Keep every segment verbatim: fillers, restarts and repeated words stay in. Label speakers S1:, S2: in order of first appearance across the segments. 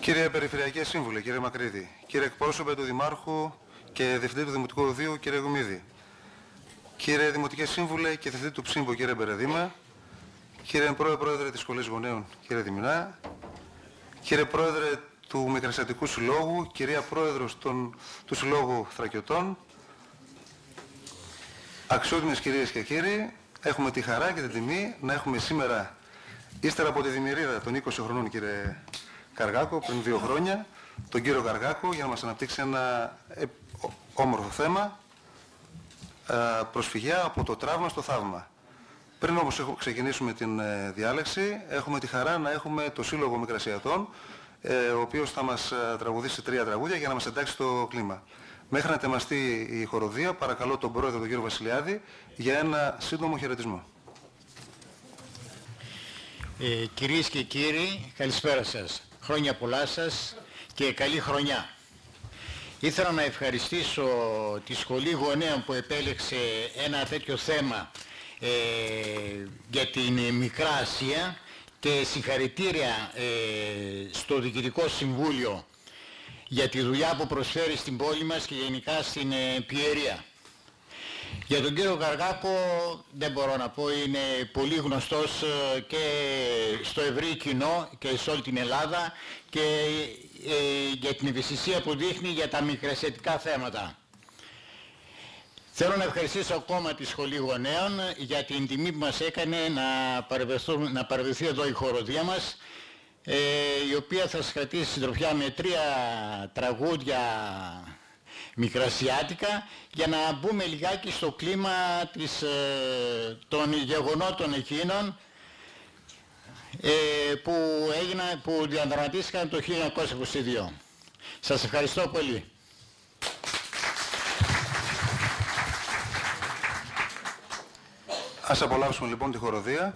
S1: Κύριε Περιφερειακέ Σύμβουλε, κύριε Μακρύδη, κύριε εκπρόσωπε του Δημάρχου και Διευθυντή του Δημοτικού Οδείου, κύριε Γουμίδη, κύριε Δημοτικέ Σύμβουλε και Διευθυντή του Ψήμπο, κύριε Μπερεδίμα, κύριε Πρόεδρε, Πρόεδρε της Σχολής Γονέων, κύριε Δημινά, κύριε Πρόεδρε του Μικρασιατικού Συλλόγου, κυρία Πρόεδρος των, του Συλλόγου Θρακιωτών, αξιότιμες κυρίες και κύριοι, έχουμε τη χαρά και την τιμή να έχουμε σήμερα, ύστερα από τη δημιουργία των είκοσι χρονών, κύριε Καργάκο, πριν δύο χρόνια, τον κύριο Καργάκο για να μας αναπτύξει ένα όμορφο θέμα, προσφυγιά από το τραύμα στο θαύμα. Πριν όμως ξεκινήσουμε την διάλεξη, έχουμε τη χαρά να έχουμε το Σύλλογο Μικρασιατών, ο οποίος θα μας τραγουδήσει τρία τραγούδια για να μας εντάξει το κλίμα. Μέχρι να ετοιμαστεί η χοροδία, παρακαλώ τον πρόεδρο, τον κύριο Βασιλιάδη, για ένα σύντομο χαιρετισμό.
S2: Ε, κυρίες και κύριοι, καλησπέρα σας. Χρόνια πολλά σας και καλή χρονιά. Ήθελα να ευχαριστήσω τη Σχολή Γονέων που επέλεξε ένα τέτοιο θέμα ε, για την Μικρά Ασία και συγχαρητήρια ε, στο Διοικητικό Συμβούλιο για τη δουλειά που προσφέρει στην πόλη μας και γενικά στην ε, Πιερία. Για τον κύριο Καργάκο δεν μπορώ να πω, είναι πολύ γνωστός και στο ευρύ κοινό και σε όλη την Ελλάδα και ε, για την ευαισθησία που δείχνει για τα μικρασιατικά θέματα. Θέλω να ευχαριστήσω ακόμα τη Σχολή Γονέων για την τιμή που μας έκανε να, να παρευρεθεί εδώ η χοροδία μας, ε, η οποία θα σας κρατήσει συντροφιά με τρία τραγούδια μικρασιάτικα για να μπούμε λιγάκι στο κλίμα της, ε, των γεγονότων εκείνων ε, που, έγιναν, που διαδραματίστηκαν το χίλια εννιακόσια είκοσι δύο. Σας ευχαριστώ πολύ.
S1: Ας απολαύσουμε λοιπόν τη χοροδία.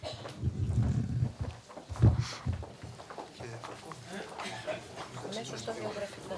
S3: Αμέσως το βιογραφικό.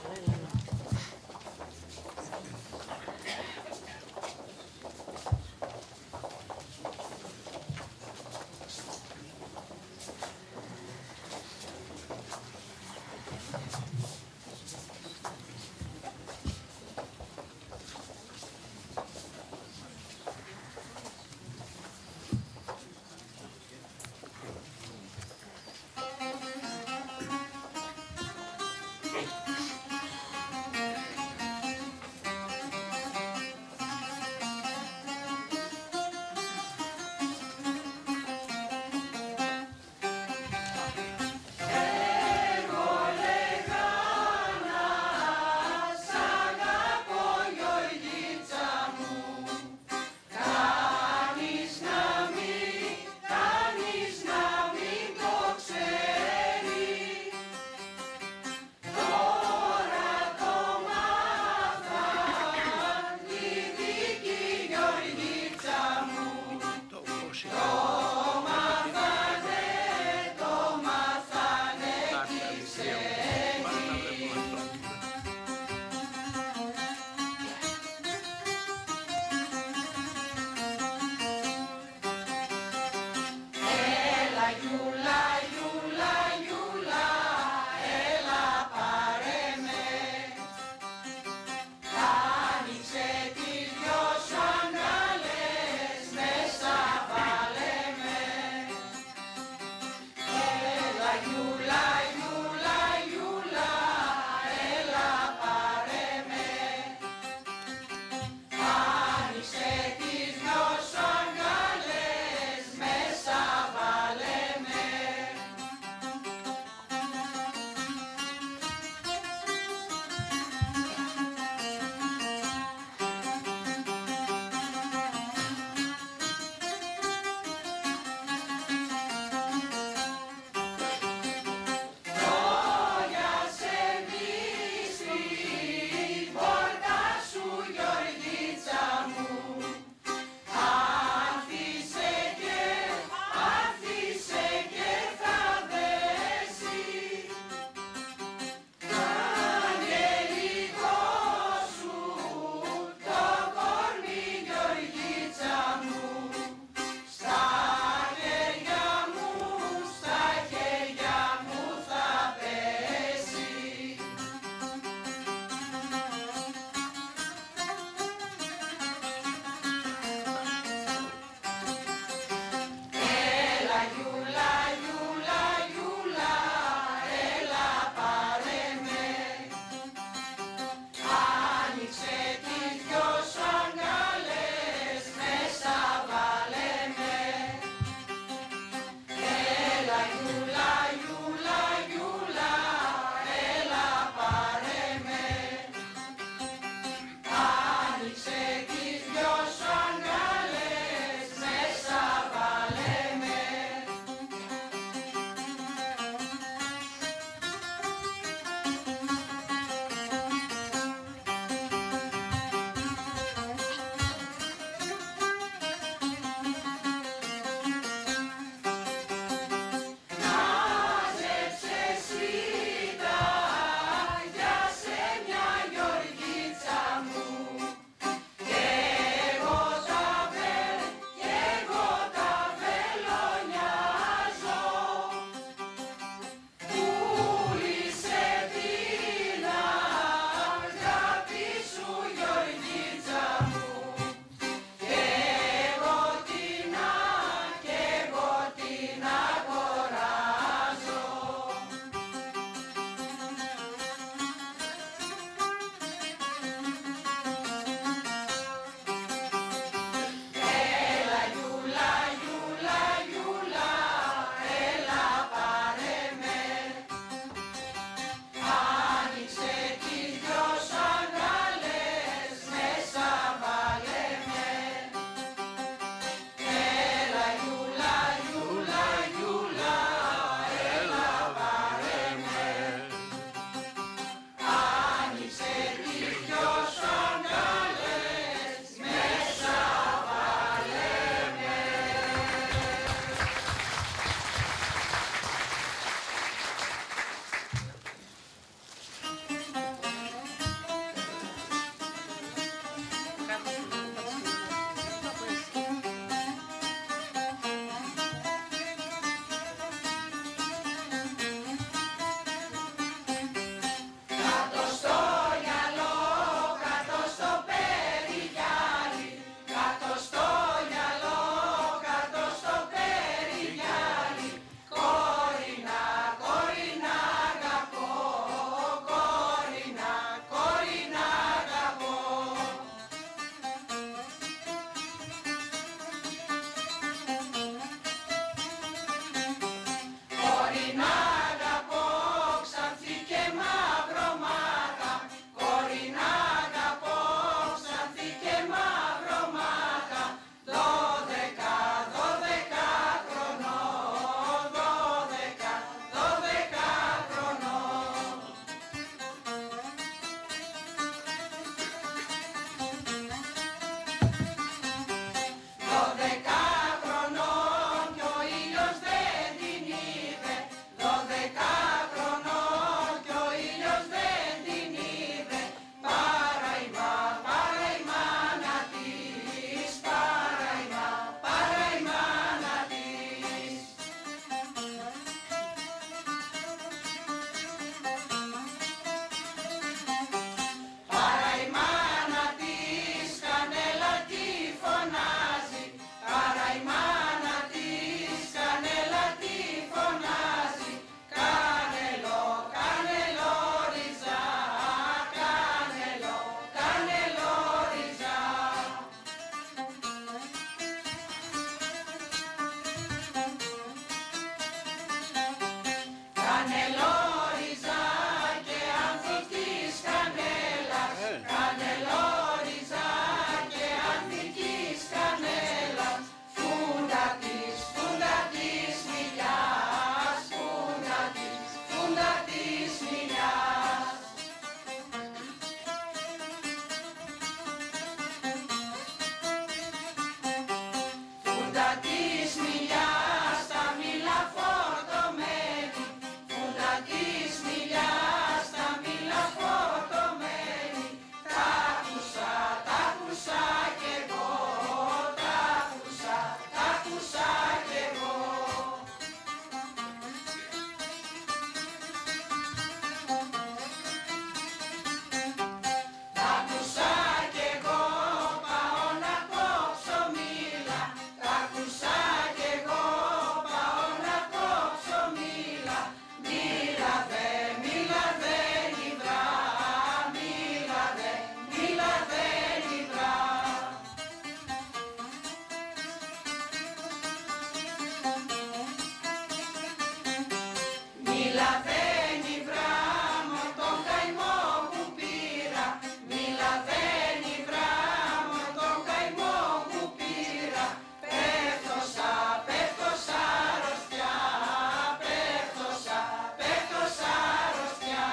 S3: Μιλαβαίνει βράμο τον καημό που πήρα, μιλαβαίνει βράμο τον καημό που πήρα. Πέφτωσα, πέφτωσα αρρωστιά, πέφτωσα, πέφτωσα αρρωστιά.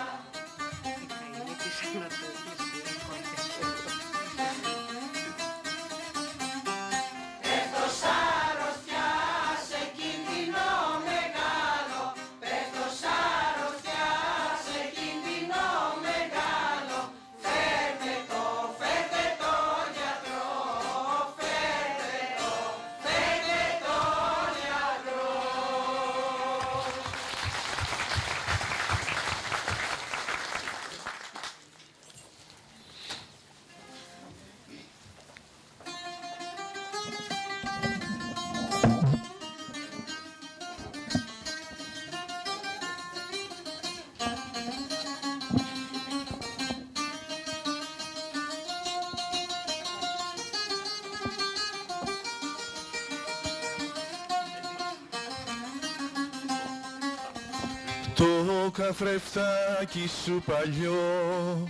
S3: Πέφτωσα αρρωστιά σε κίνδυνο μεγάλο, πέφτωσα αρρωστιά σε κίνδυνο μεγάλο. Φέρτε το, φέρτε το γιατρό, φέρτε το, φέρτε το γιατρό.
S4: Το καθρεφτάκι σου παλιό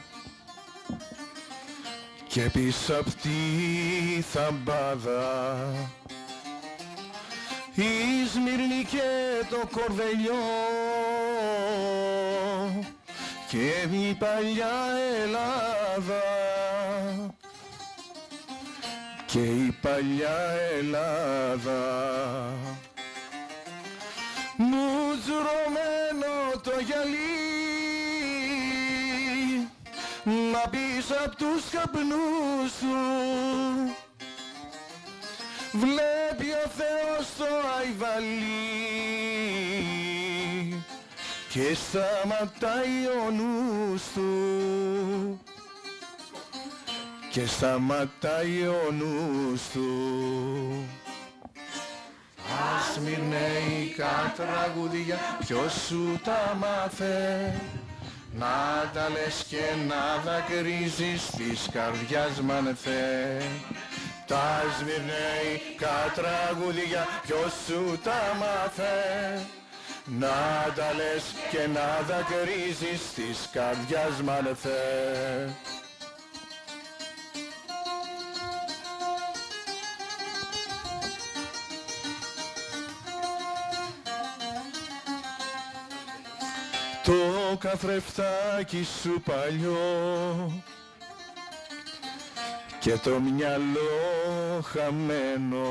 S4: και πίσω απ' τη θαμπάδα η Σμύρνη και το κορδελιό και η παλιά Ελλάδα και η παλιά Ελλάδα. Μουτσουρωμένο το γυαλί, μα πίσω απ' τους καπνούς του βλέπει ο Θεός το αϊβαλί και σταματάει ο νους του και σταματάει ο νους του. Ας μυρνέικα τραγούδια ποιος σου τα μάθε, να τα λες και να δακρύζεις της καρδιάς μανθέ. Τα σμυρνέικα τραγούδια ποιος σου τα μάθε, να τα λες και να δακρύζεις της καρδιάς μανθέ. Το καθρεφτάκι σου παλιό και το μυαλό χαμένο,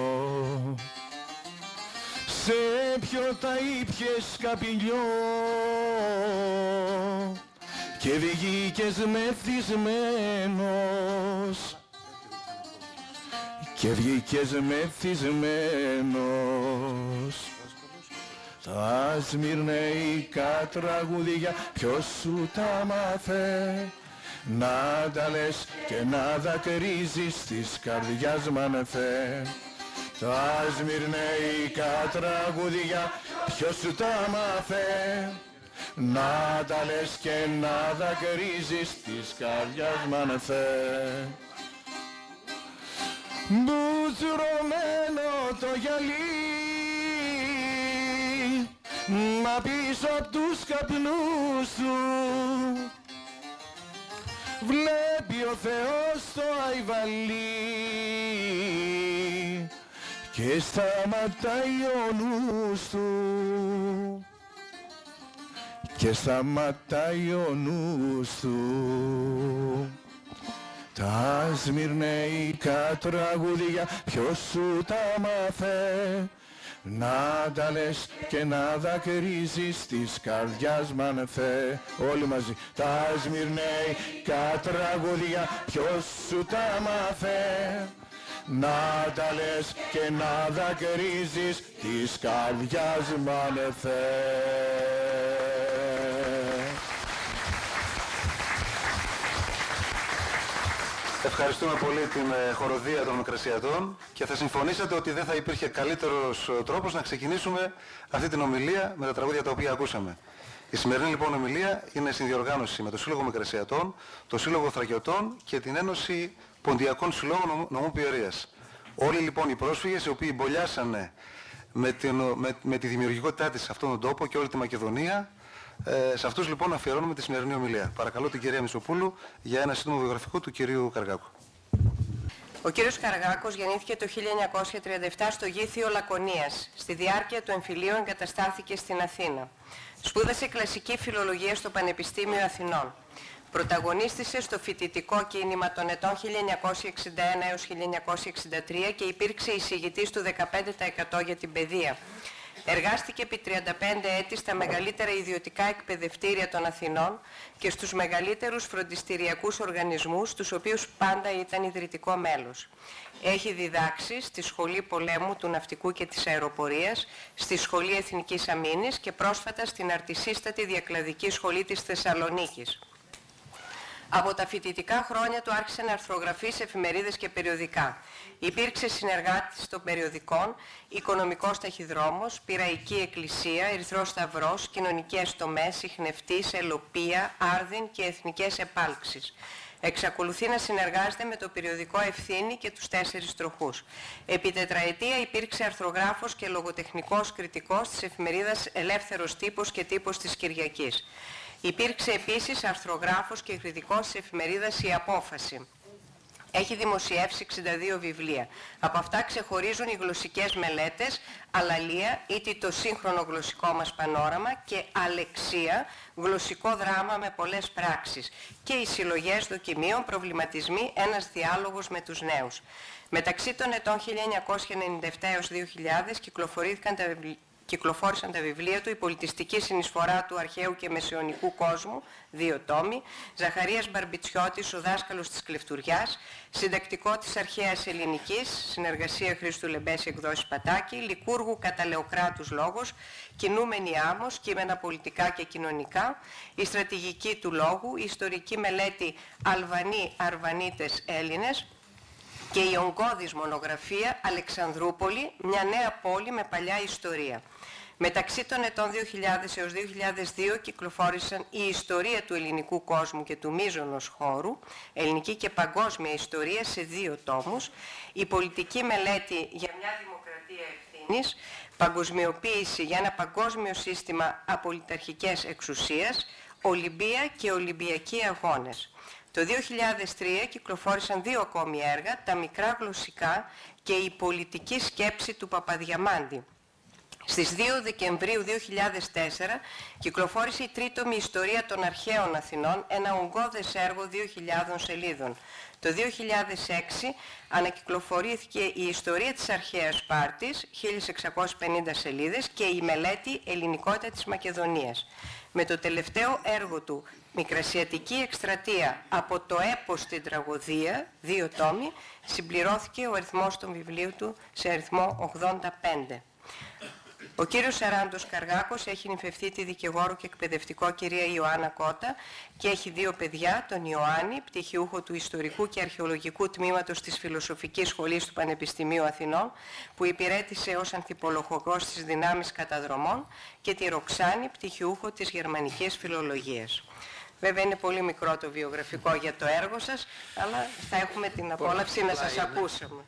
S4: σε ποιο τα ήπιες καπηλιό και βγήκες μεθυσμένος και βγήκες μεθυσμένος. Τα σμυρνέικα τραγούδια ποιος σου τα μάθε, να τα λες και να δακρύζεις της καρδιάς μανθέ. Τα σμυρνέικα τραγούδια ποιος σου τα μάθε, να τα λες και να δακρύζεις της καρδιάς μανθέ. Μπουτσουρωμένο το γυαλί, μα πίσω απ' τους καπνούς του βλέπει ο Θεός το αϊβαλί και σταματάει ο νους του και σταματάει ο νους του. Τα σμυρνέικα τραγούδια ποιος σου τα μάθε, να τα λες και να δακρύζεις της καρδιάς μανθέ. Όλοι μαζί. Τα σμυρνέικα τραγούδια ποιος σου τα μάθε, να τα λες και να δακρύζεις της καρδιάς μανθέ.
S1: Ευχαριστούμε πολύ την χοροδία των Μικρασιατών και θα συμφωνήσατε ότι δεν θα υπήρχε καλύτερος τρόπος να ξεκινήσουμε αυτή την ομιλία με τα τραγούδια τα οποία ακούσαμε. Η σημερινή λοιπόν ομιλία είναι συνδιοργάνωση με το Σύλλογο Μικρασιατών, το Σύλλογο Θρακιωτών και την Ένωση Ποντιακών Συλλόγων Νομού Πιερίας. Όλοι λοιπόν οι πρόσφυγες οι οποίοι μπολιάσανε με, την, με, με τη δημιουργικότητά της σε αυτόν τον τόπο και όλη τη Μακεδονία. Ε, σε αυτούς λοιπόν αφιερώνουμε τη σημερινή ομιλία. Παρακαλώ την κυρία Μητσοπούλου για ένα σύντομο βιογραφικό του κυρίου Καργάκου.
S5: Ο κύριος Καργάκος γεννήθηκε το χίλια εννιακόσια τριάντα επτά στο Γήθιο Λακωνίας. Στη διάρκεια του εμφυλίου εγκαταστάθηκε στην Αθήνα. Σπούδασε κλασική φιλολογία στο Πανεπιστήμιο Αθηνών. Πρωταγωνίστησε στο φοιτητικό κίνημα των ετών χίλια εννιακόσια εξήντα ένα έως χίλια εννιακόσια εξήντα τρία και υπήρξε εισηγητής του δεκαπέντε τοις εκατό για την παιδεία. Εργάστηκε επί τριάντα πέντε έτη στα μεγαλύτερα ιδιωτικά εκπαιδευτήρια των Αθηνών και στους μεγαλύτερους φροντιστηριακούς οργανισμούς, τους οποίους πάντα ήταν ιδρυτικό μέλος. Έχει διδάξει στη Σχολή Πολέμου του Ναυτικού και της Αεροπορίας, στη Σχολή Εθνικής Αμήνης και πρόσφατα στην αρτισίστατη Διακλαδική Σχολή της Θεσσαλονίκης. Από τα φοιτητικά χρόνια του άρχισε να αρθρογραφεί σε εφημερίδες και περιοδικά. Υπήρξε συνεργάτης των περιοδικών Οικονομικός Ταχυδρόμος, Πειραϊκή Εκκλησία, Ερυθρός Σταυρός, Κοινωνικές Τομές, Ιχνευτής, Ελοπία, Άρδιν και Εθνικές Επάλξεις. Εξακολουθεί να συνεργάζεται με το περιοδικό Ευθύνη και τους Τέσσερις Τροχούς. Επί τετραετία υπήρξε αρθρογράφος και λογοτεχνικός κριτικός της εφημερίδας Ελεύθερος Τύπος και Τύπος της Κυριακής. Υπήρξε επίσης αρθρογράφος και κριτικός της εφημερίδας Η Απόφαση. Έχει δημοσιεύσει εξήντα δύο βιβλία. Από αυτά ξεχωρίζουν οι γλωσσικές μελέτες «Αλαλία» ή το σύγχρονο γλωσσικό μας πανόραμα και «Αλεξία», γλωσσικό δράμα με πολλές πράξεις και οι συλλογές δοκιμίων, προβληματισμοί, ένας διάλογος με τους νέους. Μεταξύ των ετών χίλια εννιακόσια ενενήντα επτά έως δύο χιλιάδες κυκλοφορήθηκαν τα βιβλία Κυκλοφόρησαν τα βιβλία του «Η πολιτιστική συνεισφορά του αρχαίου και μεσαιωνικού κόσμου», δύο τόμοι, Ζαχαρίας Μπαρμπιτσιώτης, ο δάσκαλος της Κλεφτουριάς, συντακτικό της αρχαίας ελληνικής, συνεργασία Χρήστου Λεμπέση, εκδόσεις Πατάκη, Λικούργου Καταλεοκράτους λόγος, Κινούμενη άμμος, κείμενα πολιτικά και κοινωνικά, η στρατηγική του λόγου, η ιστορική μελέτη Αλβανοί, Αρβανίτες, Έλληνες, και η ογκώδης μονογραφία «Αλεξανδρούπολη, μια νέα πόλη με παλιά ιστορία». Μεταξύ των ετών δύο χιλιάδες έως δύο χιλιάδες δύο κυκλοφόρησαν η ιστορία του ελληνικού κόσμου και του μείζωνος χώρου, ελληνική και παγκόσμια ιστορία σε δύο τόμους, η πολιτική μελέτη για μια δημοκρατία ευθύνης, παγκοσμιοποίηση για ένα παγκόσμιο σύστημα απολυταρχικές εξουσίας, Ολυμπία και Ολυμπιακοί αγώνες. Το δύο χιλιάδες τρία κυκλοφόρησαν δύο ακόμη έργα, τα μικρά γλωσσικά και η πολιτική σκέψη του Παπαδιαμάντη. Στις δύο Δεκεμβρίου δύο χιλιάδες τέσσερα κυκλοφόρησε η τρίτομη ιστορία των αρχαίων Αθηνών, ένα ογκώδες έργο δύο χιλιάδων σελίδων. Το δύο χιλιάδες έξι ανακυκλοφορήθηκε η ιστορία της αρχαίας Σπάρτης, χίλια εξακόσιες πενήντα σελίδες, και η μελέτη Ελληνικότητα της Μακεδονίας. Με το τελευταίο έργο του, Μικρασιατική Εκστρατεία από το έπος στην τραγωδία, δύο τόμοι, συμπληρώθηκε ο αριθμός των βιβλίων του σε αριθμό ογδόντα πέντε. Ο κύριος Σαράντος Καργάκος έχει νυμφευθεί τη δικηγόρο και εκπαιδευτικό κυρία Ιωάννα Κότα και έχει δύο παιδιά, τον Ιωάννη, πτυχιούχο του Ιστορικού και Αρχαιολογικού Τμήματος της Φιλοσοφικής Σχολής του Πανεπιστημίου Αθηνών, που υπηρέτησε ως ανθιπολογός στις δυνάμεις καταδρομών, και τη Ροξάνη, πτυχιούχο της Γερμανικής Φιλολογίας. Βέβαια είναι πολύ μικρό το βιογραφικό για το έργο σας, αλλά θα έχουμε την απόλαυση να σας ακούσουμε.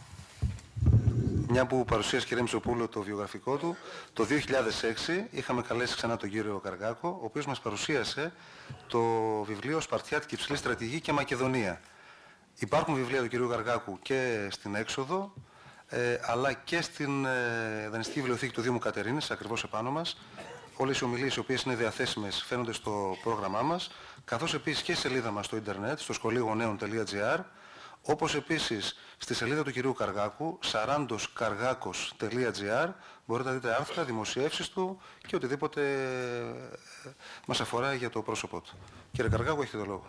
S1: Μια που παρουσίασε κυρία Μητσοπούλου το βιογραφικό του, το δύο χιλιάδες έξι είχαμε καλέσει ξανά τον κύριο Καργάκο, ο οποίος μας παρουσίασε το βιβλίο «Σπαρτιάτικη Υψηλή Στρατηγή και Μακεδονία». Υπάρχουν βιβλία του κυρίου Καργάκου και στην έξοδο, ε, αλλά και στην ε, δανειστική βιβλιοθήκη του Δήμου Κατερίνης, ακριβώς επάνω μας. Όλες οι ομιλίες οι οποίες είναι διαθέσιμες φαίνονται στο πρόγραμμά μας, καθώς επίσης και στη σελίδα μας στο ίντερνετ, στο σχολείγονέων τελεία τζι άρ, όπως επίσης στη σελίδα του κυρίου Καργάκου, σαράντος καργάκος τελεία τζι άρ, μπορείτε να δείτε άρθρα, δημοσιεύσεις του και οτιδήποτε μας αφορά για το πρόσωπό του. Κύριε Καργάκου, έχετε το λόγο.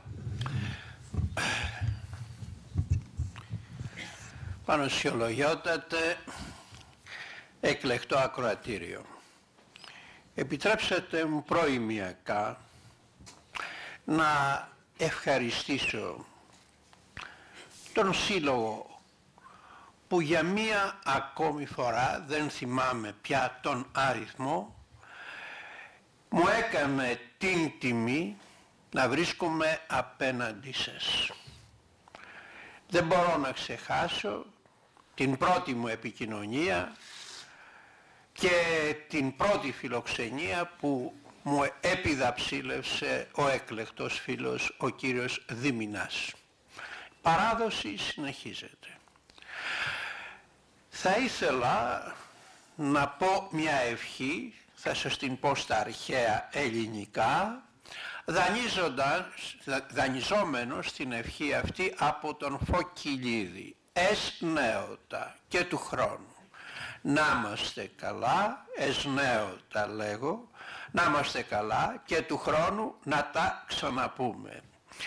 S6: Πανωσιολογιότατε, εκλεκτό ακροατήριο. Επιτρέψτε μου προημιακά να ευχαριστήσω τον Σύλλογο που για μία ακόμη φορά, δεν θυμάμαι πια τον αριθμό, μου έκανε την τιμή να βρίσκομαι απέναντι σας. Δεν μπορώ να ξεχάσω την πρώτη μου επικοινωνία και την πρώτη φιλοξενία που μου επιδαψίλευσε ο έκλεκτος φίλος ο κύριος Δήμηνας. Παράδοση συνεχίζεται. Θα ήθελα να πω μια ευχή, θα σας την πω στα αρχαία ελληνικά, δανείζοντας, δανειζόμενος την ευχή αυτή από τον Φωκυλίδη. Εσ νέοτα και του χρόνου. Να είμαστε καλά, εσ νέοτα λέγω, να είμαστε καλά και του χρόνου να τα ξαναπούμε.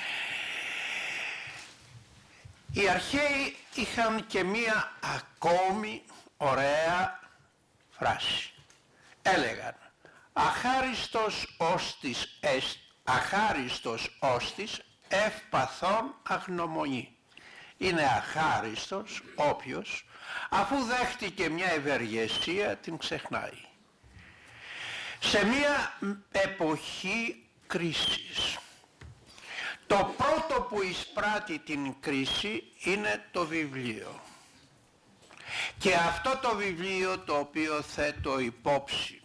S6: Οι αρχαίοι είχαν και μία ακόμη ωραία φράση. Έλεγαν αχάριστος όστις εστ, αχάριστος όστις ευπαθών αγνωμονεί. Είναι αχάριστος όποιος αφού δέχτηκε μια ευεργεσία την ξεχνάει. Σε μια εποχή κρίσης, το πρώτο που εισπράττει την κρίση είναι το βιβλίο. Και αυτό το βιβλίο το οποίο θέτω υπόψη,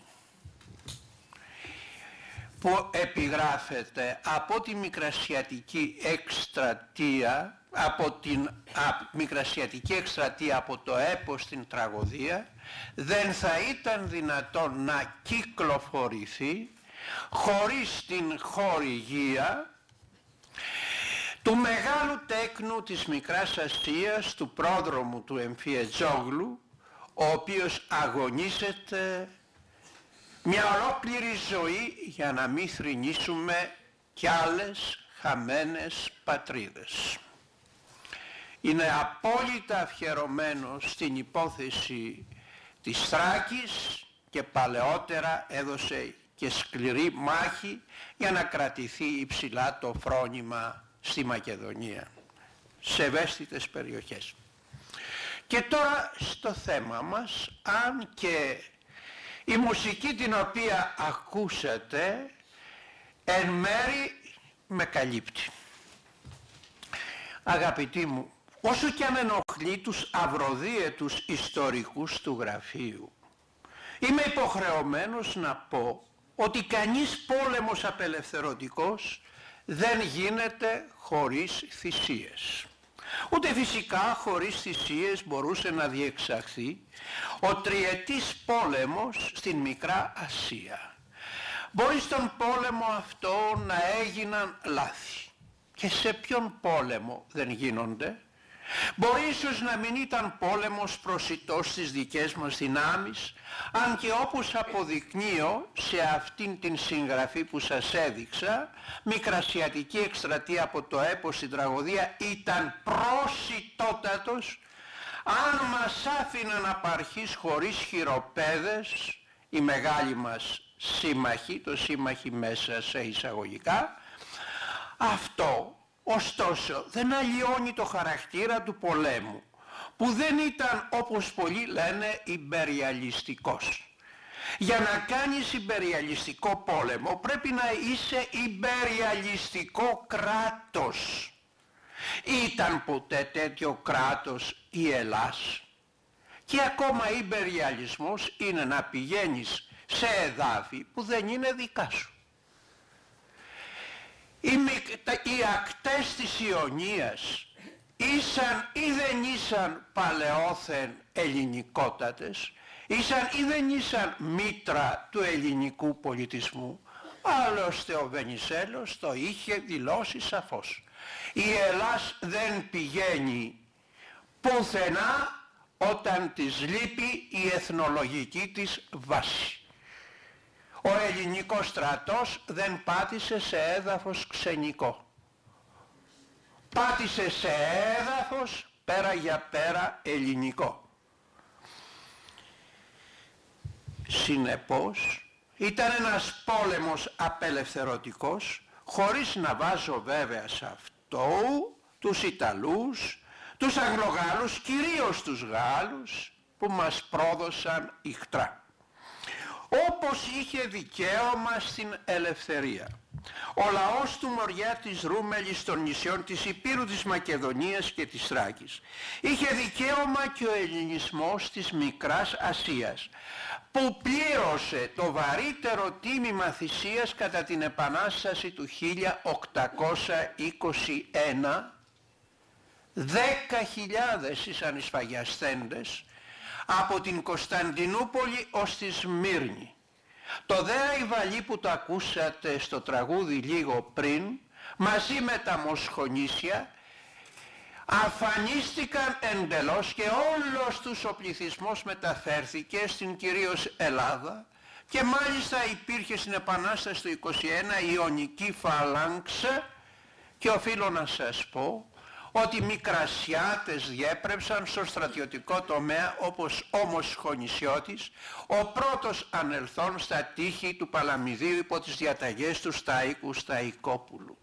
S6: που επιγράφεται από τη Μικρασιατική εκστρατεία, από την α, Μικρασιατική εκστρατεία από το έπος στην τραγωδία, δεν θα ήταν δυνατόν να κυκλοφορηθεί χωρίς την χορηγία του μεγάλου τέκνου της Μικράς Ασίας, του πρόδρομου του Εμφιετζόγλου, ο οποίος αγωνίζεται μια ολόκληρη ζωή για να μην θρηνήσουμε κι άλλες χαμένες πατρίδες. Είναι απόλυτα αφιερωμένο στην υπόθεση της Θράκης και παλαιότερα έδωσε και σκληρή μάχη για να κρατηθεί υψηλά το φρόνημα στη Μακεδονία, σε ευαίσθητες περιοχές. Και τώρα στο θέμα μας, αν και η μουσική την οποία ακούσατε εν μέρη με καλύπτει. Αγαπητοί μου, όσο και αν ενοχλεί τους αυροδίαιτους ιστορικούς του γραφείου, είμαι υποχρεωμένος να πω ότι κανείς πόλεμος απελευθερωτικός δεν γίνεται χωρίς θυσίες. Ούτε φυσικά χωρίς θυσίες μπορούσε να διεξαχθεί ο τριετής πόλεμος στην Μικρά Ασία. Μπορεί στον πόλεμο αυτό να έγιναν λάθη. Και σε ποιον πόλεμο δεν γίνονται? Μπορεί ίσως να μην ήταν πόλεμος προσιτός στις δικές μας δυνάμεις, αν και όπως αποδεικνύω σε αυτήν την συγγραφή που σας έδειξα, Μικρασιατική εκστρατεία από το έπος στην τραγωδία ήταν προσιτότατος, αν μας άφηναν απαρχής χωρίς χειροπέδες, οι μεγάλοι μας σύμμαχοι, το σύμμαχοι μέσα σε εισαγωγικά. Αυτό ωστόσο δεν αλλοιώνει το χαρακτήρα του πολέμου, που δεν ήταν, όπως πολλοί λένε, ιμπεριαλιστικός. Για να κάνεις ιμπεριαλιστικό πόλεμο πρέπει να είσαι ιμπεριαλιστικό κράτος. Ήταν ποτέ τέτοιο κράτος η Ελλάς? Και ακόμα ιμπεριαλισμός είναι να πηγαίνεις σε εδάφη που δεν είναι δικά σου. Οι, οι ακτές της Ιωνίας ήσαν ή δεν ήσαν παλαιόθεν ελληνικότατες, ήσαν ή δεν ήσαν μήτρα του ελληνικού πολιτισμού. Άλλωστε ο Βενιζέλος το είχε δηλώσει σαφώς. Η Ελλάς δεν πηγαίνει πουθενά όταν της λείπει η εθνολογική της βάση. Ο ελληνικός στρατός δεν πάτησε σε έδαφος ξενικό. Πάτησε σε έδαφος πέρα για πέρα ελληνικό. Συνεπώς ήταν ένας πόλεμος απελευθερωτικός, χωρίς να βάζω βέβαια σε αυτό τους Ιταλούς, τους Αγγλογάλους, κυρίως τους Γάλλους που μας πρόδωσαν ιχτρά. Όπως είχε δικαίωμα στην ελευθερία. Ο λαός του Μοριά της Ρούμελης των νησιών της Υπήρου της Μακεδονίας και της Θράκης είχε δικαίωμα και ο ελληνισμός της Μικράς Ασίας, που πλήρωσε το βαρύτερο τίμημα θυσίας κατά την Επανάσταση του χίλια οκτακόσια είκοσι ένα. Δέκα χιλιάδες ήσαν οι σφαγιασθέντες από την Κωνσταντινούπολη ως τη Σμύρνη. Το δε Αϊβαλί που το ακούσατε στο τραγούδι λίγο πριν, μαζί με τα Μοσχονήσια, αφανίστηκαν εντελώς και όλος τους ο πληθυσμός μεταφέρθηκε στην κυρίως Ελλάδα και μάλιστα υπήρχε στην Επανάσταση του είκοσι ένα η Ιωνική Φαλάνξα και οφείλω να σας πω ότι Μικρασιάτες διέπρεψαν στο στρατιωτικό τομέα όπως ο Μοσχονησιώτης, ο πρώτος ανελθόν στα τείχη του Παλαμιδίου υπό τις διαταγές του Σταΐκου Σταϊκόπουλου.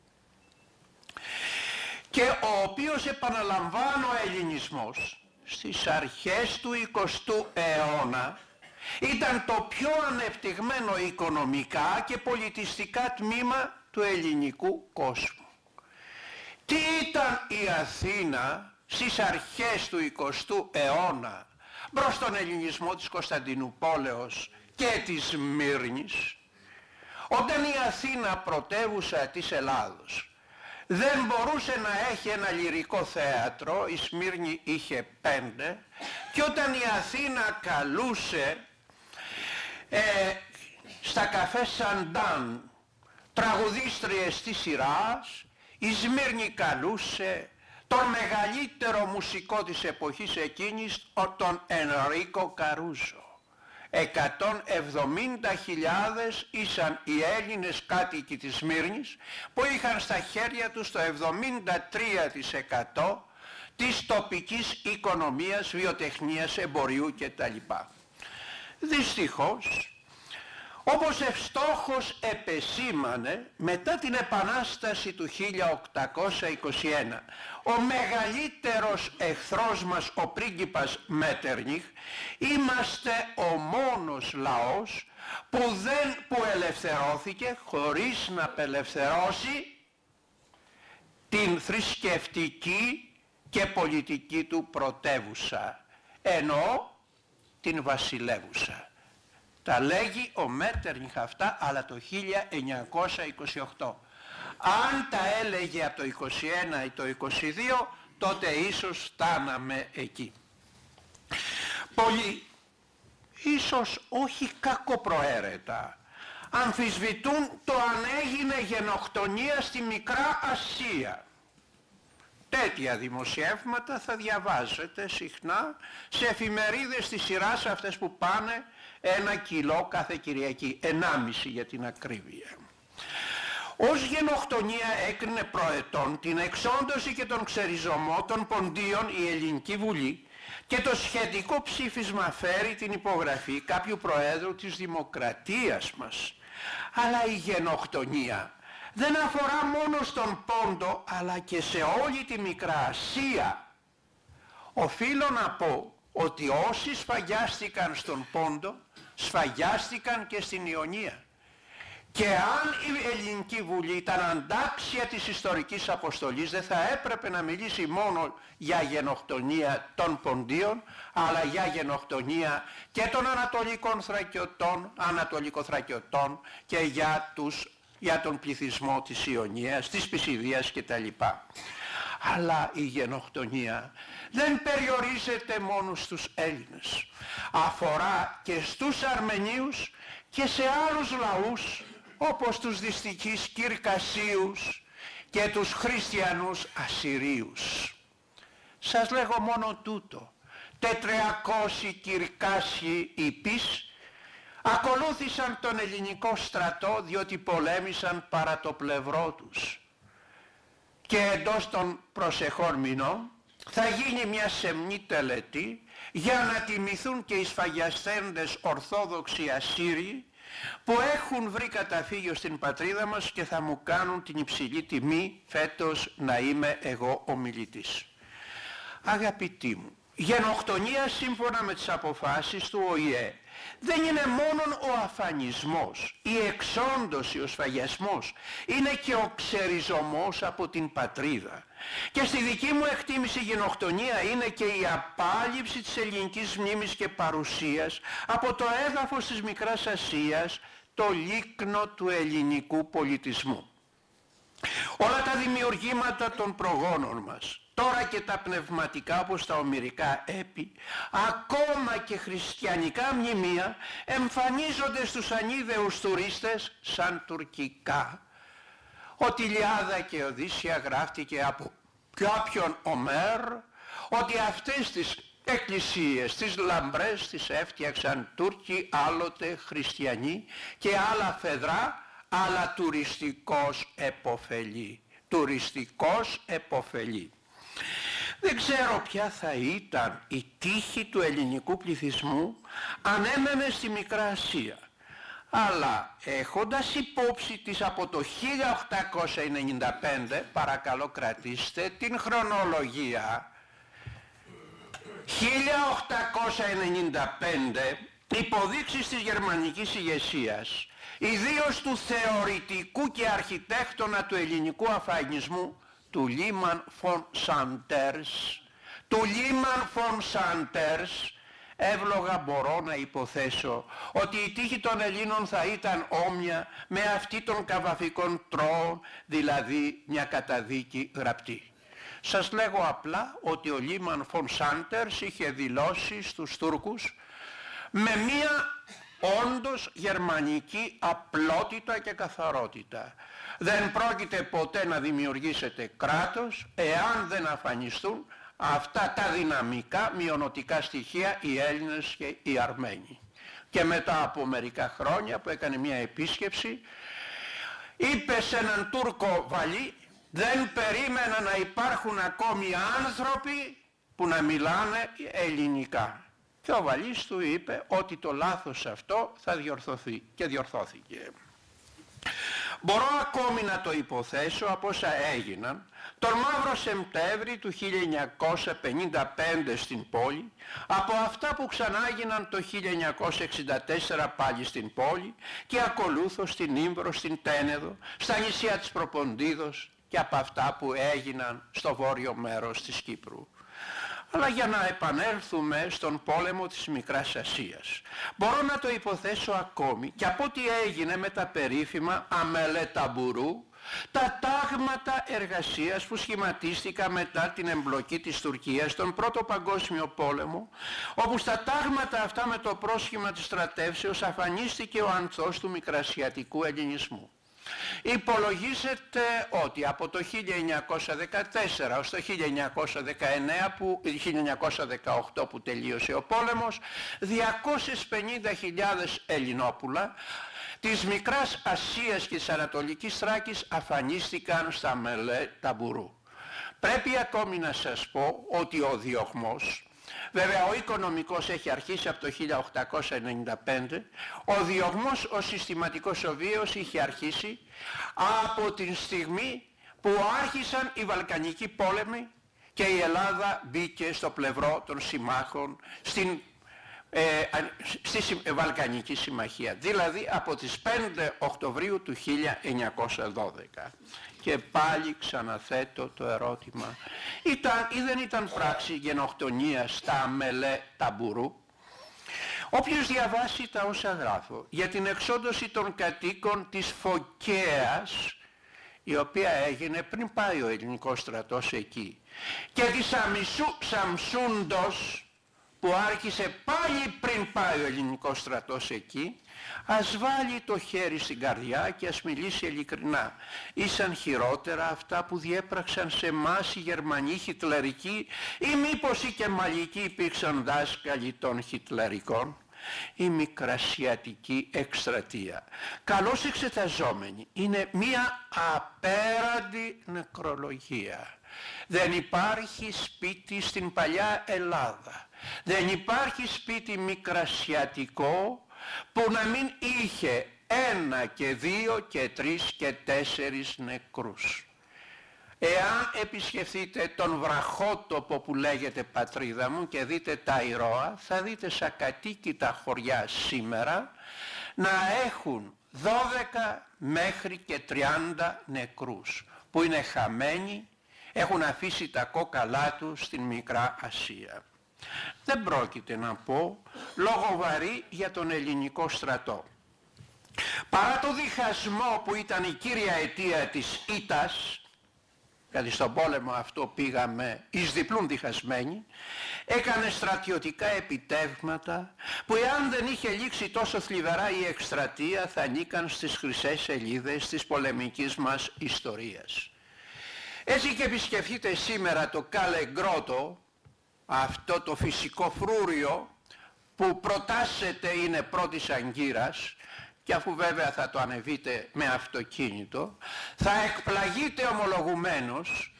S6: Και ο οποίος, επαναλαμβάνω, ο ελληνισμός στις αρχές του εικοστού αιώνα ήταν το πιο ανεπτυγμένο οικονομικά και πολιτιστικά τμήμα του ελληνικού κόσμου. Τι ήταν η Αθήνα στις αρχές του εικοστού αιώνα μπρος τον ελληνισμό της Κωνσταντινουπόλεως και της Σμύρνης? Όταν η Αθήνα, πρωτεύουσα της Ελλάδος, δεν μπορούσε να έχει ένα λυρικό θέατρο, η Σμύρνη είχε πέντε, και όταν η Αθήνα καλούσε ε, στα καφέ Σαντάν τραγουδίστριες της σειράς, η Σμύρνη καλούσε τον μεγαλύτερο μουσικό της εποχής εκείνης, τον Ενρίκο Καρούζο. εκατόν εβδομήντα χιλιάδες ήσαν οι Έλληνες κάτοικοι της Σμύρνης που είχαν στα χέρια τους το εβδομήντα τρία τοις εκατό της τοπικής οικονομίας, βιοτεχνίας, εμπορίου κτλ. Δυστυχώς, όπως ευστόχως επεσήμανε, μετά την Επανάσταση του χίλια οκτακόσια είκοσι ένα, ο μεγαλύτερος εχθρός μας, ο πρίγκιπας Μέτερνιχ, είμαστε ο μόνος λαός που, δεν, που ελευθερώθηκε χωρίς να απελευθερώσει την θρησκευτική και πολιτική του πρωτεύουσα, εννοώ την βασιλεύουσα. Τα λέγει ο Μέτερνιχ αυτά, αλλά το χίλια εννιακόσια είκοσι οκτώ. Αν τα έλεγε από το είκοσι ένα ή το είκοσι δύο, τότε ίσως φτάναμε εκεί. Πολλοί, ίσως όχι κακοπροαίρετα, αμφισβητούν το αν έγινε γενοκτονία στη Μικρά Ασία. Τέτοια δημοσιεύματα θα διαβάζετε συχνά σε εφημερίδες της σειράς αυτές που πάνε ένα κιλό κάθε Κυριακή, ενάμιση για την ακρίβεια. Ως γενοκτονία έκρινε προετών την εξόντωση και τον ξεριζωμό των ποντίων η Ελληνική Βουλή και το σχετικό ψήφισμα φέρει την υπογραφή κάποιου προέδρου της Δημοκρατίας μας. Αλλά η γενοκτονία δεν αφορά μόνο στον Πόντο αλλά και σε όλη τη Μικρά Ασία. Οφείλω να πω ότι όσοι σφαγιάστηκαν στον Πόντο σφαγιάστηκαν και στην Ιωνία. Και αν η Ελληνική Βουλή ήταν αντάξια της ιστορικής αποστολής, δεν θα έπρεπε να μιλήσει μόνο για γενοκτονία των Ποντίων, αλλά για γενοκτονία και των Ανατολικών Θρακιωτών, Ανατολικοθρακιωτών και για, τους, για τον πληθυσμό της Ιωνίας, της Πισιδίας κτλ. Αλλά η γενοκτονία δεν περιορίζεται μόνο στους Έλληνες. Αφορά και στους Αρμενίους και σε άλλους λαούς όπως τους δυστυχείς Κυρκασίους και τους χριστιανούς Ασσυρίους. Σας λέγω μόνο τούτο. τετρακόσιοι Κυρκάσιοι υπείς ακολούθησαν τον ελληνικό στρατό διότι πολέμησαν παρά το πλευρό τους. Και εντός των προσεχών μηνών θα γίνει μια σεμνή τελετή για να τιμηθούν και οι σφαγιασθέντες Ορθόδοξοι Ασσύριοι που έχουν βρει καταφύγιο στην πατρίδα μας και θα μου κάνουν την υψηλή τιμή φέτος να είμαι εγώ ο μιλητής. Αγαπητοί μου, γενοκτονία σύμφωνα με τις αποφάσεις του Ο Η Ε δεν είναι μόνο ο αφανισμός, η εξόντωση, ο σφαγιασμός, είναι και ο ξεριζωμός από την πατρίδα. Και στη δική μου εκτίμηση η γενοκτονία είναι και η απάλληψη της ελληνικής μνήμης και παρουσίας από το έδαφος της Μικράς Ασίας, το λίκνο του ελληνικού πολιτισμού. Όλα τα δημιουργήματα των προγόνων μας, τώρα και τα πνευματικά όπως τα ομηρικά έπι, ακόμα και χριστιανικά μνημεία, εμφανίζονται στους ανίδεους τουρίστες σαν τουρκικά. Ότι η Ιλιάδα και η Οδύσσεια γράφτηκε από κάποιον Ομέρ, ότι αυτές τις εκκλησίες, τις λαμπρές, τις έφτιαξαν Τούρκοι, άλλοτε χριστιανοί και άλλα φεδρά, αλλά τουριστικός επωφελή. Τουριστικός επωφελή. Δεν ξέρω ποια θα ήταν η τύχη του ελληνικού πληθυσμού αν έμενε στη Μικρά Ασία. Αλλά έχοντας υπόψη της από το χίλια οκτακόσια ενενήντα πέντε, παρακαλώ κρατήστε την χρονολογία, χίλια οκτακόσια ενενήντα πέντε, υποδείξεις της γερμανικής ηγεσίας, ιδίως του θεωρητικού και αρχιτέκτονα του ελληνικού αφανισμού, του Λίμαν φον Σάντερς, του Λίμαν φον Σάντερς, εύλογα μπορώ να υποθέσω ότι η τύχη των Ελλήνων θα ήταν όμοια με αυτή των καβαφικών τρώων, δηλαδή μια καταδίκη γραπτή. Σας λέγω απλά ότι ο Λίμαν φον Σάντερς είχε δηλώσει στους Τούρκους με μια όντως γερμανική απλότητα και καθαρότητα: δεν πρόκειται ποτέ να δημιουργήσετε κράτος εάν δεν αφανιστούν αυτά τα δυναμικά μειονοτικά στοιχεία οι Έλληνες και οι Αρμένοι. Και μετά από μερικά χρόνια που έκανε μια επίσκεψη, είπε σε έναν Τούρκο βαλί: δεν περίμενα να υπάρχουν ακόμη άνθρωποι που να μιλάνε ελληνικά. Και ο βαλής του είπε ότι το λάθος αυτό θα διορθωθεί, και διορθώθηκε. Μπορώ ακόμη να το υποθέσω από όσα έγιναν τον Μαύρο Σεπτέμβρη του χίλια εννιακόσια πενήντα πέντε στην πόλη, από αυτά που ξανάγιναν το χίλια εννιακόσια εξήντα τέσσερα πάλι στην πόλη και ακολούθως στην Ύμβρο, στην Τένεδο, στα νησιά της Προποντίδος και από αυτά που έγιναν στο βόρειο μέρος της Κύπρου. Αλλά για να επανέλθουμε στον πόλεμο της Μικράς Ασίας, μπορώ να το υποθέσω ακόμη και από ό,τι έγινε με τα περίφημα αμελέ ταμπουρού, τα τάγματα εργασίας που σχηματίστηκαν μετά την εμπλοκή της Τουρκίας στον Πρώτο Παγκόσμιο Πόλεμο, όπου στα τάγματα αυτά με το πρόσχημα της στρατεύσεως αφανίστηκε ο ανθός του μικρασιατικού ελληνισμού. Υπολογίζεται ότι από το χίλια εννιακόσια δεκατέσσερα ως το χίλια εννιακόσια δεκαεννέα που, χίλια εννιακόσια δεκαοκτώ που τελείωσε ο πόλεμος, διακόσιες πενήντα χιλιάδες Ελληνόπουλα της Μικράς Ασίας και της Ανατολικής Θράκης αφανίστηκαν στα μελέ ταμπουρού. Πρέπει ακόμη να σας πω ότι ο διωγμός, βέβαια ο οικονομικός έχει αρχίσει από το χίλια οκτακόσια ενενήντα πέντε, ο διωγμός ο συστηματικός ο βίος είχε αρχίσει από την στιγμή που άρχισαν οι Βαλκανικοί πόλεμοι και η Ελλάδα μπήκε στο πλευρό των συμμάχων στην, ε, στη Βαλκανική Συμμαχία, δηλαδή από τις πέντε Οκτωβρίου του χίλια εννιακόσια δώδεκα. Και πάλι ξαναθέτω το ερώτημα: ήταν ή δεν ήταν πράξη γενοκτονία στα αμελέ ταμπουρού? Όποιος διαβάσει τα όσα γράφω για την εξόντωση των κατοίκων της Φωκαίας, η οποία έγινε πριν πάει ο ελληνικός στρατός εκεί, και της Αμισού Σαμσούντος, που άρχισε πάλι πριν πάει ο ελληνικός στρατός εκεί, ας βάλει το χέρι στην καρδιά και ας μιλήσει ειλικρινά. Ήσαν χειρότερα αυτά που διέπραξαν σε εμάς οι Γερμανοί χιτλερικοί, ή μήπως οι Κεμαλικοί υπήρξαν δάσκαλοι των χιτλερικών? Η μικρασιατική εκστρατεία, καλώς εξεταζόμενη, είναι μία απέραντη νεκρολογία. Δεν υπάρχει σπίτι στην παλιά Ελλάδα, δεν υπάρχει σπίτι μικρασιατικό που να μην είχε ένα και δύο και τρεις και τέσσερις νεκρούς. Εάν επισκεφθείτε τον βραχότοπο που λέγεται πατρίδα μου και δείτε τα Ηρώα, θα δείτε σαν κατοίκητα χωριά σήμερα να έχουν δώδεκα μέχρι και τριάντα νεκρούς που είναι χαμένοι, έχουν αφήσει τα κόκαλά τους στην Μικρά Ασία. Δεν πρόκειται να πω λόγο βαρύ για τον ελληνικό στρατό. Παρά το διχασμό που ήταν η κύρια αιτία της ήττας, γιατί στον πόλεμο αυτό πήγαμε εις διπλούν διχασμένοι, έκανε στρατιωτικά επιτεύγματα που εάν δεν είχε λήξει τόσο θλιβερά η εκστρατεία θα ανήκαν στις χρυσές σελίδες της πολεμικής μας ιστορίας. Έτσι και επισκεφτείτε σήμερα το Κάλε Γκρότο, αυτό το φυσικό φρούριο που προτάσσεται είναι πρώτης αγκύρας, και αφού βέβαια θα το ανεβείτε με αυτοκίνητο, θα εκπλαγείτε ομολογουμένως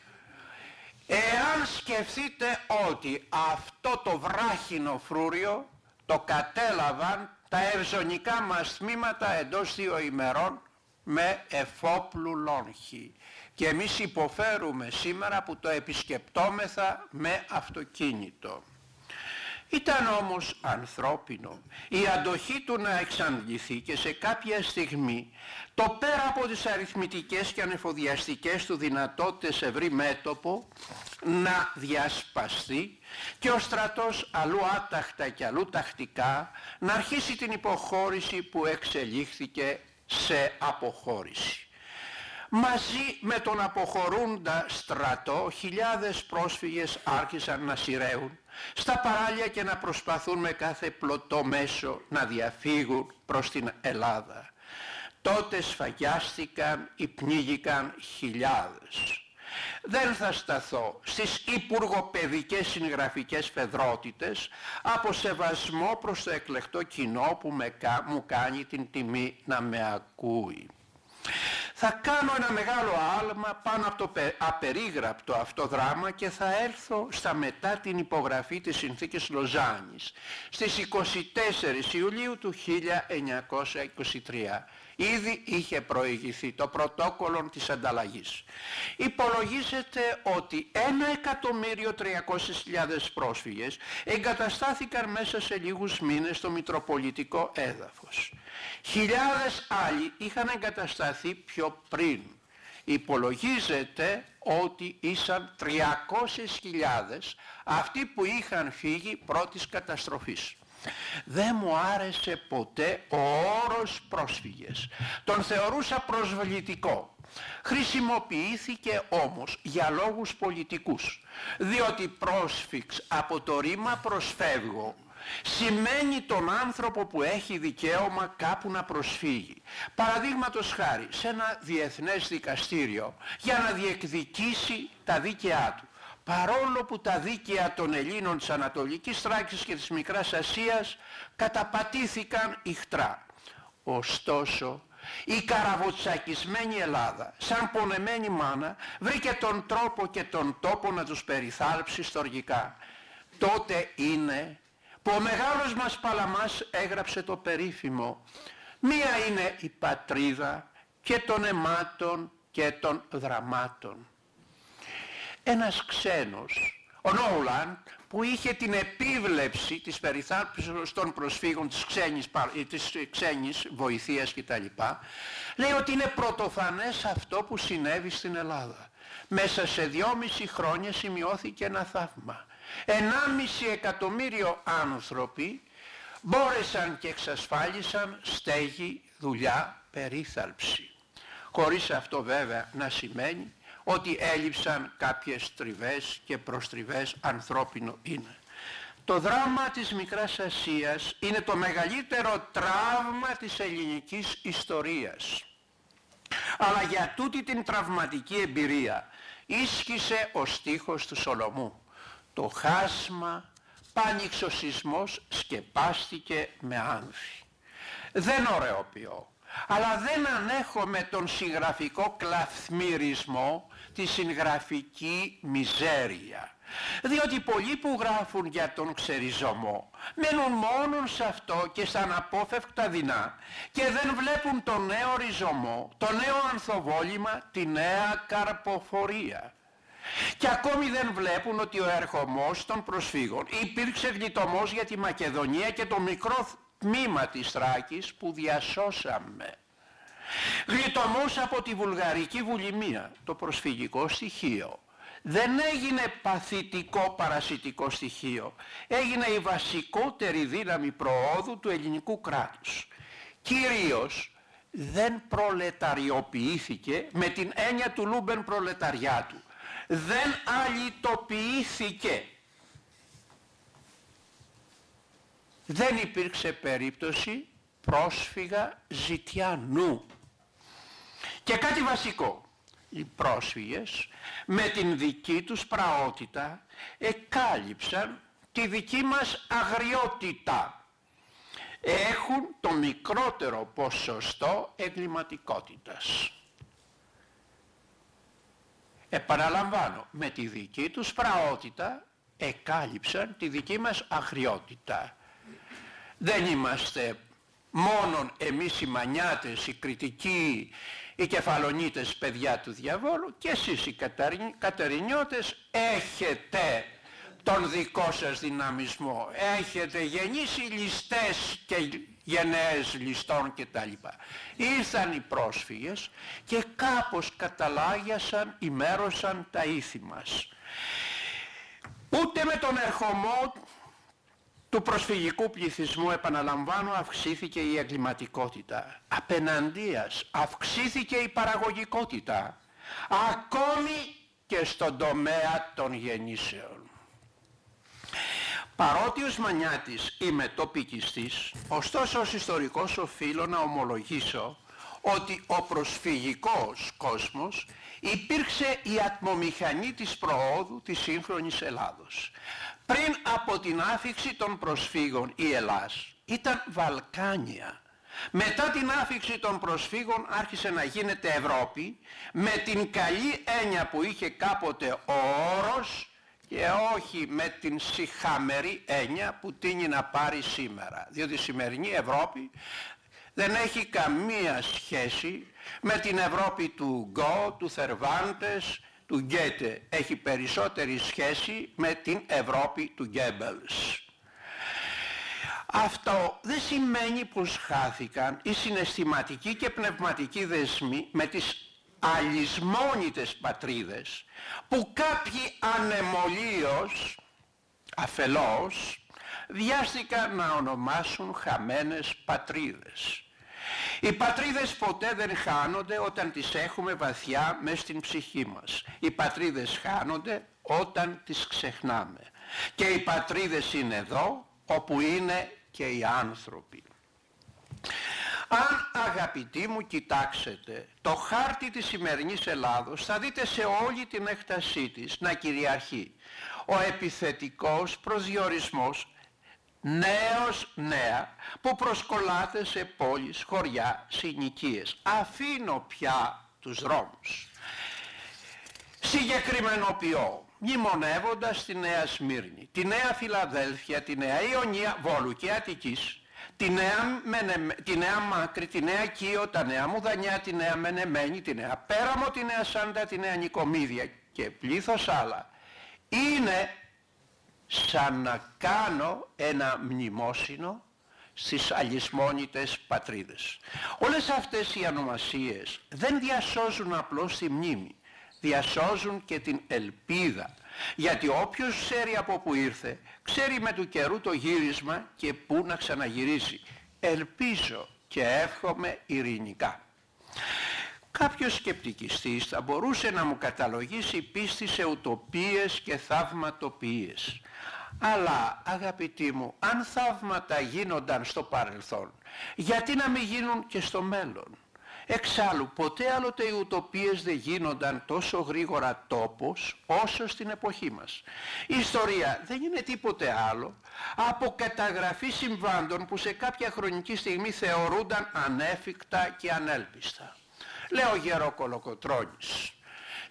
S6: εάν σκεφτείτε ότι αυτό το βράχινο φρούριο το κατέλαβαν τα ευζωνικά μας τμήματα εντός δύο ημερών με εφόπλου λόγχη. Και εμείς υποφέρουμε σήμερα που το επισκεπτόμεθα με αυτοκίνητο. Ήταν όμως ανθρώπινο η αντοχή του να εξαντληθεί και σε κάποια στιγμή το πέρα από τις αριθμητικές και ανεφοδιαστικές του δυνατότητες σε ευρύ μέτωπο να διασπαστεί και ο στρατός αλλού άταχτα και αλλού τακτικά να αρχίσει την υποχώρηση που εξελίχθηκε σε αποχώρηση. Μαζί με τον αποχωρούντα στρατό χιλιάδες πρόσφυγες άρχισαν να σειραίουν στα παράλια και να προσπαθούν με κάθε πλωτό μέσο να διαφύγουν προς την Ελλάδα. Τότε σφαγιάστηκαν ή πνίγηκαν χιλιάδες. Δεν θα σταθώ στις υπουργοπαιδικές συγγραφικές φεδρότητες από σεβασμό προς το εκλεκτό κοινό που με, μου κάνει την τιμή να με ακούει. Θα κάνω ένα μεγάλο άλμα πάνω από το απερίγραπτο αυτό δράμα και θα έρθω στα μετά την υπογραφή της Συνθήκης Λοζάνης στις είκοσι τέσσερις Ιουλίου του χίλια εννιακόσια είκοσι τρία. Ήδη είχε προηγηθεί το πρωτόκολλο της ανταλλαγής. Υπολογίζεται ότι ένα εκατομμύριο τριακόσιες χιλιάδες πρόσφυγες εγκαταστάθηκαν μέσα σε λίγους μήνες στο μητροπολιτικό έδαφος. Χιλιάδες άλλοι είχαν εγκατασταθεί πιο πριν. Υπολογίζεται ότι ήσαν τριακόσιες χιλιάδες αυτοί που είχαν φύγει πρώτης καταστροφής. Δεν μου άρεσε ποτέ ο όρος πρόσφυγες. Τον θεωρούσα προσβλητικό. Χρησιμοποιήθηκε όμως για λόγους πολιτικούς. Διότι πρόσφυξ από το ρήμα προσφεύγω σημαίνει τον άνθρωπο που έχει δικαίωμα κάπου να προσφύγει. Παραδείγματος χάρη σε ένα διεθνές δικαστήριο για να διεκδικήσει τα δίκαιά του. Παρόλο που τα δίκαια των Ελλήνων της Ανατολικής Θράκης και της Μικράς Ασίας καταπατήθηκαν ιχτρά. Ωστόσο, η καραβοτσακισμένη Ελλάδα, σαν πονεμένη μάνα, βρήκε τον τρόπο και τον τόπο να τους περιθάλψει στοργικά. Τότε είναι που ο μεγάλος μας Παλαμάς έγραψε το περίφημο «Μία είναι η πατρίδα και των αιμάτων και των δραμάτων». Ένας ξένος, ο Νόουλαντ, που είχε την επίβλεψη της περιθάλψης των προσφύγων της ξένης, της ξένης βοηθείας κτλ. Λέει ότι είναι πρωτοφανές αυτό που συνέβη στην Ελλάδα. Μέσα σε δυόμιση χρόνια σημειώθηκε ένα θαύμα. Ενάμιση εκατομμύριο άνθρωποι μπόρεσαν και εξασφάλισαν στέγη, δουλειά, περίθαλψη. Χωρίς αυτό βέβαια να σημαίνει ότι έλειψαν κάποιες τριβές και προστριβές, ανθρώπινο είναι. Το δράμα της Μικράς Ασίας είναι το μεγαλύτερο τραύμα της ελληνικής ιστορίας. Αλλά για τούτη την τραυματική εμπειρία ίσχυσε ο στίχος του Σολομού. Το χάσμα πάνηξε ο σεισμός, σκεπάστηκε με άνθη. Δεν ωραιοποιώ, αλλά δεν ανέχω με τον συγγραφικό κλαθμυρισμό τη συγγραφική μιζέρια. Διότι πολλοί που γράφουν για τον ξεριζωμό μένουν μόνον σε αυτό και στα αναπόφευκτα δεινά και δεν βλέπουν το νέο ριζωμό, το νέο ανθοβόλυμα, τη νέα καρποφορία. Και ακόμη δεν βλέπουν ότι ο ερχομός των προσφύγων υπήρξε γλιτωμός για τη Μακεδονία και το μικρό τμήμα της Θράκης που διασώσαμε. Γλιτωμός από τη βουλγαρική βουλημία, το προσφυγικό στοιχείο. Δεν έγινε παθητικό παρασιτικό στοιχείο, έγινε η βασικότερη δύναμη προόδου του ελληνικού κράτους. Κυρίως δεν προλεταριοποιήθηκε με την έννοια του Λούμπεν προλεταριάτου. Δεν αλιτοποιήθηκε. Δεν υπήρξε περίπτωση πρόσφυγα ζητιανού. Και κάτι βασικό, οι πρόσφυγες με την δική τους πραότητα εκάλυψαν τη δική μας αγριότητα. Έχουν το μικρότερο ποσοστό εγκληματικότητας. Επαναλαμβάνω, με τη δική τους πραότητα εκάλυψαν τη δική μας αγριότητα. Δεν είμαστε μόνον εμείς οι μανιάτες, οι κριτικοί, οι κεφαλονίτες παιδιά του διαβόλου, και εσείς οι κατερινιώτες έχετε τον δικό σας δυναμισμό, έχετε γεννήσει ληστές και γενναίες ληστών κτλ. Ήρθαν οι πρόσφυγες και κάπως καταλάγιασαν, ημέρωσαν τα ήθη μας. Ούτε με τον ερχομό του προσφυγικού πληθυσμού, επαναλαμβάνω, αυξήθηκε η εγκληματικότητα. Απέναντίας αυξήθηκε η παραγωγικότητα, ακόμη και στον τομέα των γεννήσεων. Παρότι ως μανιάτης είμαι τοπικιστής, ωστόσο ως ιστορικός οφείλω να ομολογήσω ότι ο προσφυγικός κόσμος υπήρξε η ατμομηχανή της προόδου της σύγχρονης Ελλάδος. Πριν από την άφιξη των προσφύγων η Ελλάς ήταν Βαλκάνια. Μετά την άφιξη των προσφύγων άρχισε να γίνεται Ευρώπη με την καλή έννοια που είχε κάποτε ο όρος και όχι με την σιχαμερή έννοια που τείνει να πάρει σήμερα. Διότι η σημερινή Ευρώπη δεν έχει καμία σχέση με την Ευρώπη του Γκο, του Θερβάντες, του Γκέτε. Έχει περισσότερη σχέση με την Ευρώπη του Γκέμπελς. Αυτό δεν σημαίνει πως χάθηκαν οι συναισθηματικοί και πνευματικοί δεσμοί με τις αλυσμόνητες πατρίδες που κάποιοι ανεμολίως, αφελώς, βιάστηκαν να ονομάσουν χαμένες πατρίδες. Οι πατρίδες ποτέ δεν χάνονται όταν τις έχουμε βαθιά μες στην ψυχή μας. Οι πατρίδες χάνονται όταν τις ξεχνάμε. Και οι πατρίδες είναι εδώ όπου είναι και οι άνθρωποι. Αν, αγαπητοί μου, κοιτάξετε το χάρτη της σημερινής Ελλάδος, θα δείτε σε όλη την έκτασή της να κυριαρχεί ο επιθετικός προσδιορισμός νέος νέα που προσκολάται σε πόλεις, χωριά, συνοικίες. Αφήνω πια τους δρόμους. Συγκεκριμενοποιώ, μνημονεύοντας τη Νέα Σμύρνη, τη Νέα Φιλαδέλφια, τη Νέα Ιωνία, Βόλου και Αττικής, τη Νέα, Μενε, τη Νέα Μάκρη, τη Νέα Κίο, τα Νέα Μουδανιά, τη Νέα Μενεμένη, τη Νέα Πέραμο, τη Νέα Σάντα, τη Νέα Νικομίδια και πλήθος άλλα. Είναι σαν να κάνω ένα μνημόσυνο στις αλυσμόνητες πατρίδες. Όλες αυτές οι ονομασίες δεν διασώζουν απλώς τη μνήμη, διασώζουν και την ελπίδα. Γιατί όποιος ξέρει από που ήρθε, ξέρει με του καιρού το γύρισμα και πού να ξαναγυρίσει. Ελπίζω και εύχομαι ειρηνικά. Κάποιος σκεπτικιστής θα μπορούσε να μου καταλογίσει πίστη σε ουτοπίες και θαυματοποιίες. Αλλά, αγαπητοί μου, αν θαύματα γίνονταν στο παρελθόν, γιατί να μην γίνουν και στο μέλλον? Εξάλλου, ποτέ άλλοτε οι ουτοπίες δεν γίνονταν τόσο γρήγορα τόπος όσο στην εποχή μας. Η ιστορία δεν είναι τίποτε άλλο από καταγραφή συμβάντων που σε κάποια χρονική στιγμή θεωρούνταν ανέφικτα και ανέλπιστα. Λέω Γεροκολοκοτρώνης.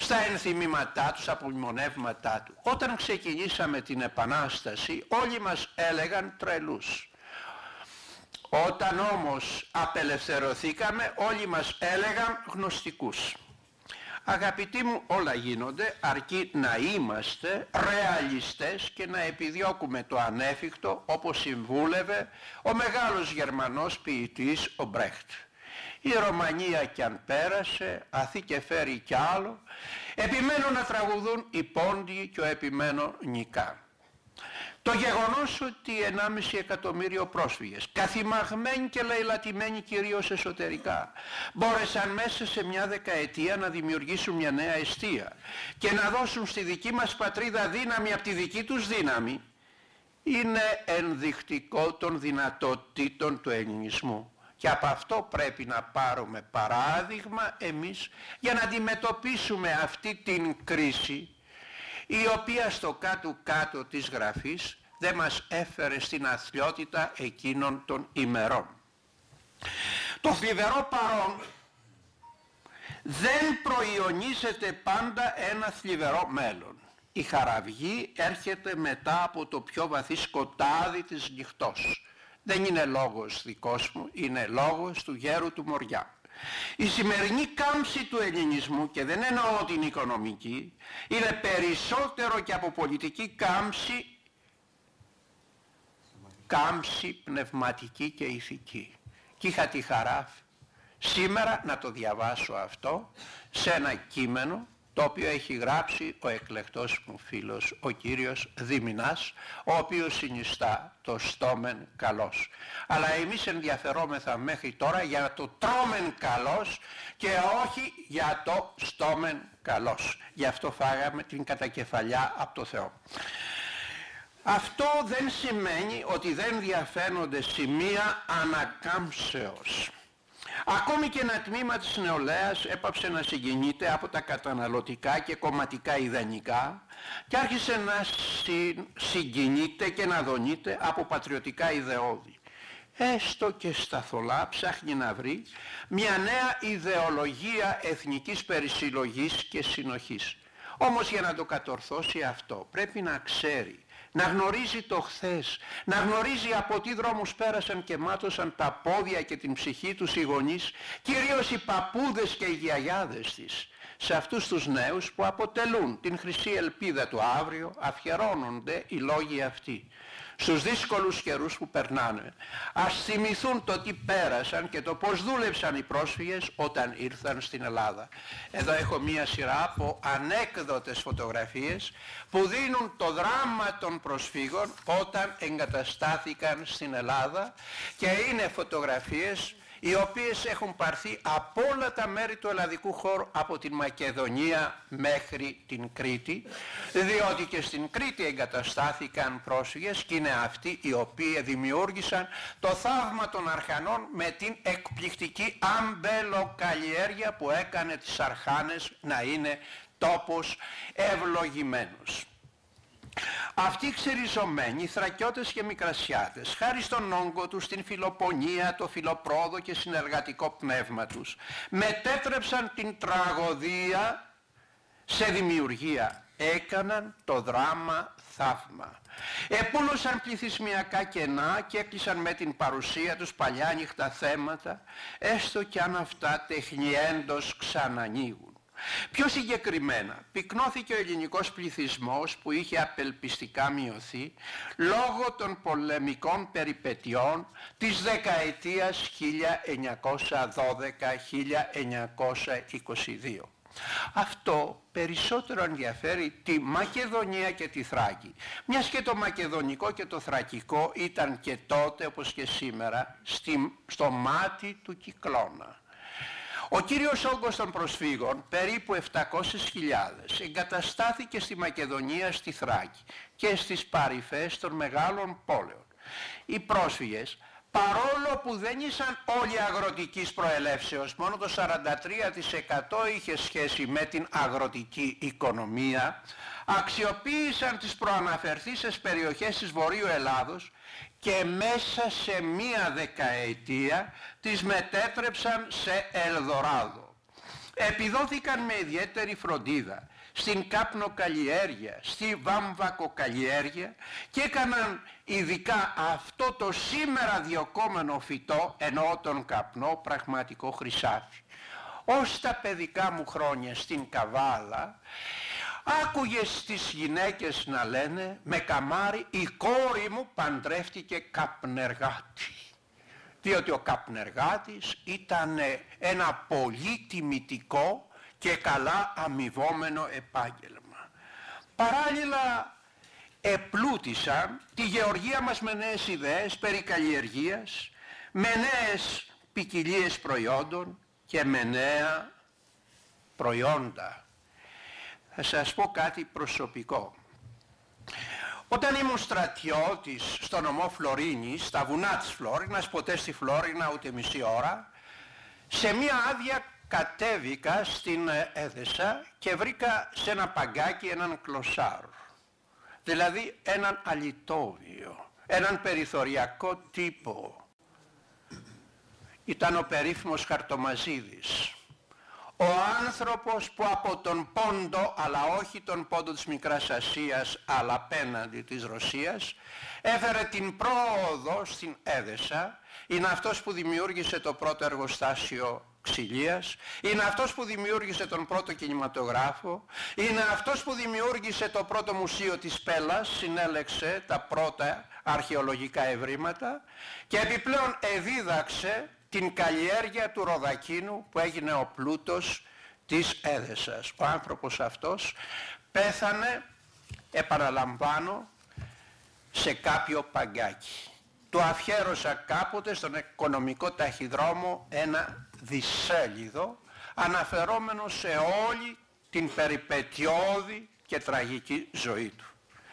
S6: στα ενθυμήματά του, στα απομνημονεύματά του. Όταν ξεκινήσαμε την Επανάσταση όλοι μας έλεγαν τρελούς. Όταν όμως απελευθερωθήκαμε όλοι μας έλεγαν γνωστικούς. Αγαπητοί μου, όλα γίνονται αρκεί να είμαστε ρεαλιστές και να επιδιώκουμε το ανέφικτο, όπως συμβούλευε ο μεγάλος Γερμανός ποιητής ο Μπρέχτ. Η Ρωμανία κι αν πέρασε, αθή και φέρει κι άλλο, επιμένω να τραγουδούν οι πόντιοι κι ο επιμένω νικά. Το γεγονός ότι ενάμιση εκατομμύριο πρόσφυγες, καθημαγμένοι και λαιλατημένοι κυρίως εσωτερικά, μπόρεσαν μέσα σε μια δεκαετία να δημιουργήσουν μια νέα εστία και να δώσουν στη δική μας πατρίδα δύναμη από τη δική τους δύναμη, είναι ενδεικτικό των δυνατοτήτων του ελληνισμού. Και από αυτό πρέπει να πάρουμε παράδειγμα εμείς για να αντιμετωπίσουμε αυτή την κρίση, η οποία στο κάτω-κάτω της γραφής δεν μας έφερε στην αθλιότητα εκείνων των ημερών. Το θλιβερό παρόν δεν προϊονίζεται πάντα ένα θλιβερό μέλλον. Η χαραυγή έρχεται μετά από το πιο βαθύ σκοτάδι της νυχτός. Δεν είναι λόγος δικός μου, είναι λόγος του γέρου του Μοριά. Η σημερινή κάμψη του ελληνισμού, και δεν εννοώ την οικονομική, είναι περισσότερο και από πολιτική κάμψη, κάμψη πνευματική και ηθική. Και είχα τη χαρά σήμερα να το διαβάσω αυτό σε ένα κείμενο το οποίο έχει γράψει ο εκλεκτός μου φίλος, ο κύριος Δήμηνας, ο οποίος συνιστά το στόμεν καλός. Αλλά εμείς ενδιαφερόμεθα μέχρι τώρα για το τρώμεν καλός και όχι για το στόμεν καλός. Γι' αυτό φάγαμε την κατακεφαλιά από το Θεό. Αυτό δεν σημαίνει ότι δεν διαφαίνονται σημεία ανακάμψεως. Ακόμη και ένα τμήμα της νεολαίας έπαψε να συγκινείται από τα καταναλωτικά και κομματικά ιδανικά και άρχισε να συγκινείται και να δονείται από πατριωτικά ιδεώδη. Έστω και στα θολά ψάχνει να βρει μια νέα ιδεολογία εθνικής περισυλλογής και συνοχής. Όμως για να το κατορθώσει αυτό πρέπει να ξέρει, να γνωρίζει το χθες, να γνωρίζει από τι δρόμους πέρασαν και μάτωσαν τα πόδια και την ψυχή τους οι γονείς, κυρίως οι παππούδες και οι γιαγιάδες της. Σε αυτούς τους νέους που αποτελούν την χρυσή ελπίδα του αύριο αφιερώνονται οι λόγοι αυτοί. Στους δύσκολους καιρούς που περνάνε, ας θυμηθούν το τι πέρασαν και το πώς δούλεψαν οι πρόσφυγες όταν ήρθαν στην Ελλάδα. Εδώ έχω μία σειρά από ανέκδοτες φωτογραφίες που δίνουν το δράμα των προσφύγων όταν εγκαταστάθηκαν στην Ελλάδα και είναι φωτογραφίες οι οποίες έχουν πάρθει από όλα τα μέρη του ελλαδικού χώρου, από την Μακεδονία μέχρι την Κρήτη, διότι και στην Κρήτη εγκαταστάθηκαν πρόσφυγες και είναι αυτοί οι οποίοι δημιούργησαν το θαύμα των Αρχανών με την εκπληκτική αμπελοκαλλιέργεια που έκανε τις Αρχάνες να είναι τόπος ευλογημένος. Αυτοί οι ξεριζωμένοι Θρακιώτες και Μικρασιάτες, χάρη στον όγκο τους, την φιλοπονία, το φιλοπρόδο και συνεργατικό πνεύμα τους, μετέτρεψαν την τραγωδία σε δημιουργία. Έκαναν το δράμα θαύμα. Επούλωσαν πληθυσμιακά κενά και έκλεισαν με την παρουσία τους παλιάνυχτα θέματα, έστω κι αν αυτά τεχνιέντος ξανανοίγουν. Πιο συγκεκριμένα, πυκνώθηκε ο ελληνικός πληθυσμός που είχε απελπιστικά μειωθεί λόγω των πολεμικών περιπετειών της δεκαετίας χίλια εννιακόσια δώδεκα με χίλια εννιακόσια είκοσι δύο. Αυτό περισσότερο ενδιαφέρει τη Μακεδονία και τη Θράκη, μιας και το μακεδονικό και το θρακικό ήταν και τότε όπως και σήμερα στη, στο μάτι του κυκλώνα. Ο κύριος όγκος των προσφύγων, περίπου επτακόσιες χιλιάδες, εγκαταστάθηκε στη Μακεδονία, στη Θράκη και στις παρυφές των μεγάλων πόλεων. Οι πρόσφυγες, παρόλο που δεν ήσαν όλοι αγροτικής προελεύσεως, μόνο το σαράντα τρία τοις εκατό είχε σχέση με την αγροτική οικονομία, αξιοποίησαν τις προαναφερθήσεις περιοχές της Βορείου Ελλάδος και μέσα σε μία δεκαετία τις μετέτρεψαν σε Ελδοράδο. επιδόθηκαν με ιδιαίτερη φροντίδα στην καπνοκαλλιέργεια, στη βαμβακοκαλλιέργεια και έκαναν ειδικά αυτό το σήμερα διωκόμενο φυτό, εννοώ τον καπνό, πραγματικό χρυσάφι. Ως τα παιδικά μου χρόνια στην Καβάλα άκουγες τις γυναίκες να λένε με καμάρι η κόρη μου παντρεύτηκε καπνεργάτη. Διότι ο καπνεργάτης ήταν ένα πολύ τιμητικό και καλά αμοιβόμενο επάγγελμα. Παράλληλα επλούτησαν τη γεωργία μας με νέες ιδέες περί καλλιεργίας, με νέες ποικιλίες προϊόντων και με νέα προϊόντα. Θα σας πω κάτι προσωπικό. Όταν ήμουν στρατιώτης στο νομό Φλωρίνης, στα βουνά της Φλόρινας, ποτέ στη Φλόρινα ούτε μισή ώρα, σε μία άδεια κατέβηκα στην Έδεσα και βρήκα σε ένα παγκάκι έναν κλωσάρ, δηλαδή έναν αλιτόβιο, έναν περιθωριακό τύπο. Ήταν ο περίφημος Χαρτομαζίδης. Ο άνθρωπος που από τον πόντο, αλλά όχι τον πόντο της Μικράς Ασίας, αλλά απέναντι της Ρωσίας, έφερε την πρόοδο στην Έδεσα, είναι αυτός που δημιούργησε το πρώτο εργοστάσιο ξυλίας, είναι αυτός που δημιούργησε τον πρώτο κινηματογράφο, είναι αυτός που δημιούργησε το πρώτο μουσείο της Πέλας, συνέλεξε τα πρώτα αρχαιολογικά ευρήματα και επιπλέον εδίδαξε την καλλιέργεια του ροδακίνου που έγινε ο πλούτος της Έδεσας. Ο άνθρωπος αυτός πέθανε, επαναλαμβάνω, σε κάποιο παγκάκι. Του αφιέρωσα κάποτε στον οικονομικό ταχυδρόμο ένα δισέλιδο αναφερόμενο σε όλη την περιπετειώδη και τραγική ζωή του.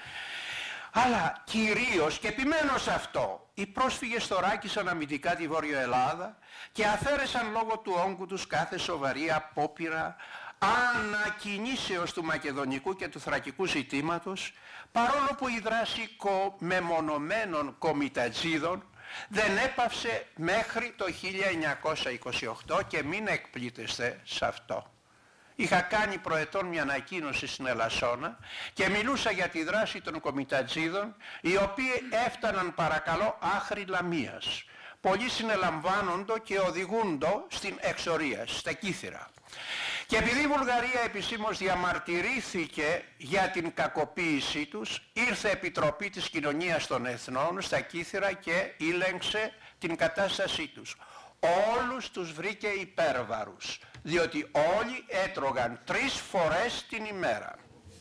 S6: Αλλά κυρίως, και επιμένω σε αυτό, οι πρόσφυγες θωράκισαν αμυντικά τη Βόρειο Ελλάδα και αφαίρεσαν λόγω του όγκου τους κάθε σοβαρή απόπειρα ανακινήσεως του μακεδονικού και του θρακικού ζητήματος, παρόλο που η δράση μεμονωμένων κομιτατζίδων δεν έπαυσε μέχρι το χίλια εννιακόσια είκοσι οκτώ και μην εκπλήτεστε σε αυτό. Είχα κάνει προετών μια ανακοίνωση στην Ελασσόνα και μιλούσα για τη δράση των κομιτατζίδων, οι οποίοι έφταναν παρακαλώ άχρη Λαμίας. Πολλοί συνελαμβάνοντο και οδηγούντο στην εξορία, στα Κύθυρα. Και επειδή η Βουλγαρία επισήμως διαμαρτυρήθηκε για την κακοποίησή τους, ήρθε Επιτροπή της Κοινωνίας των Εθνών στα Κύθυρα και ήλεγξε την κατάστασή τους. Όλους τους βρήκε υπέρβαρους, διότι όλοι έτρωγαν τρεις φορές την ημέρα.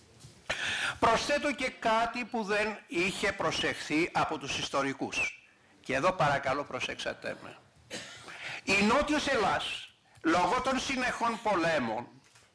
S6: Προσθέτω και κάτι που δεν είχε προσεχθεί από τους ιστορικούς. Και εδώ παρακαλώ προσέξατε με. Η Νότιος Ελλάς, λόγω των συνεχών πολέμων,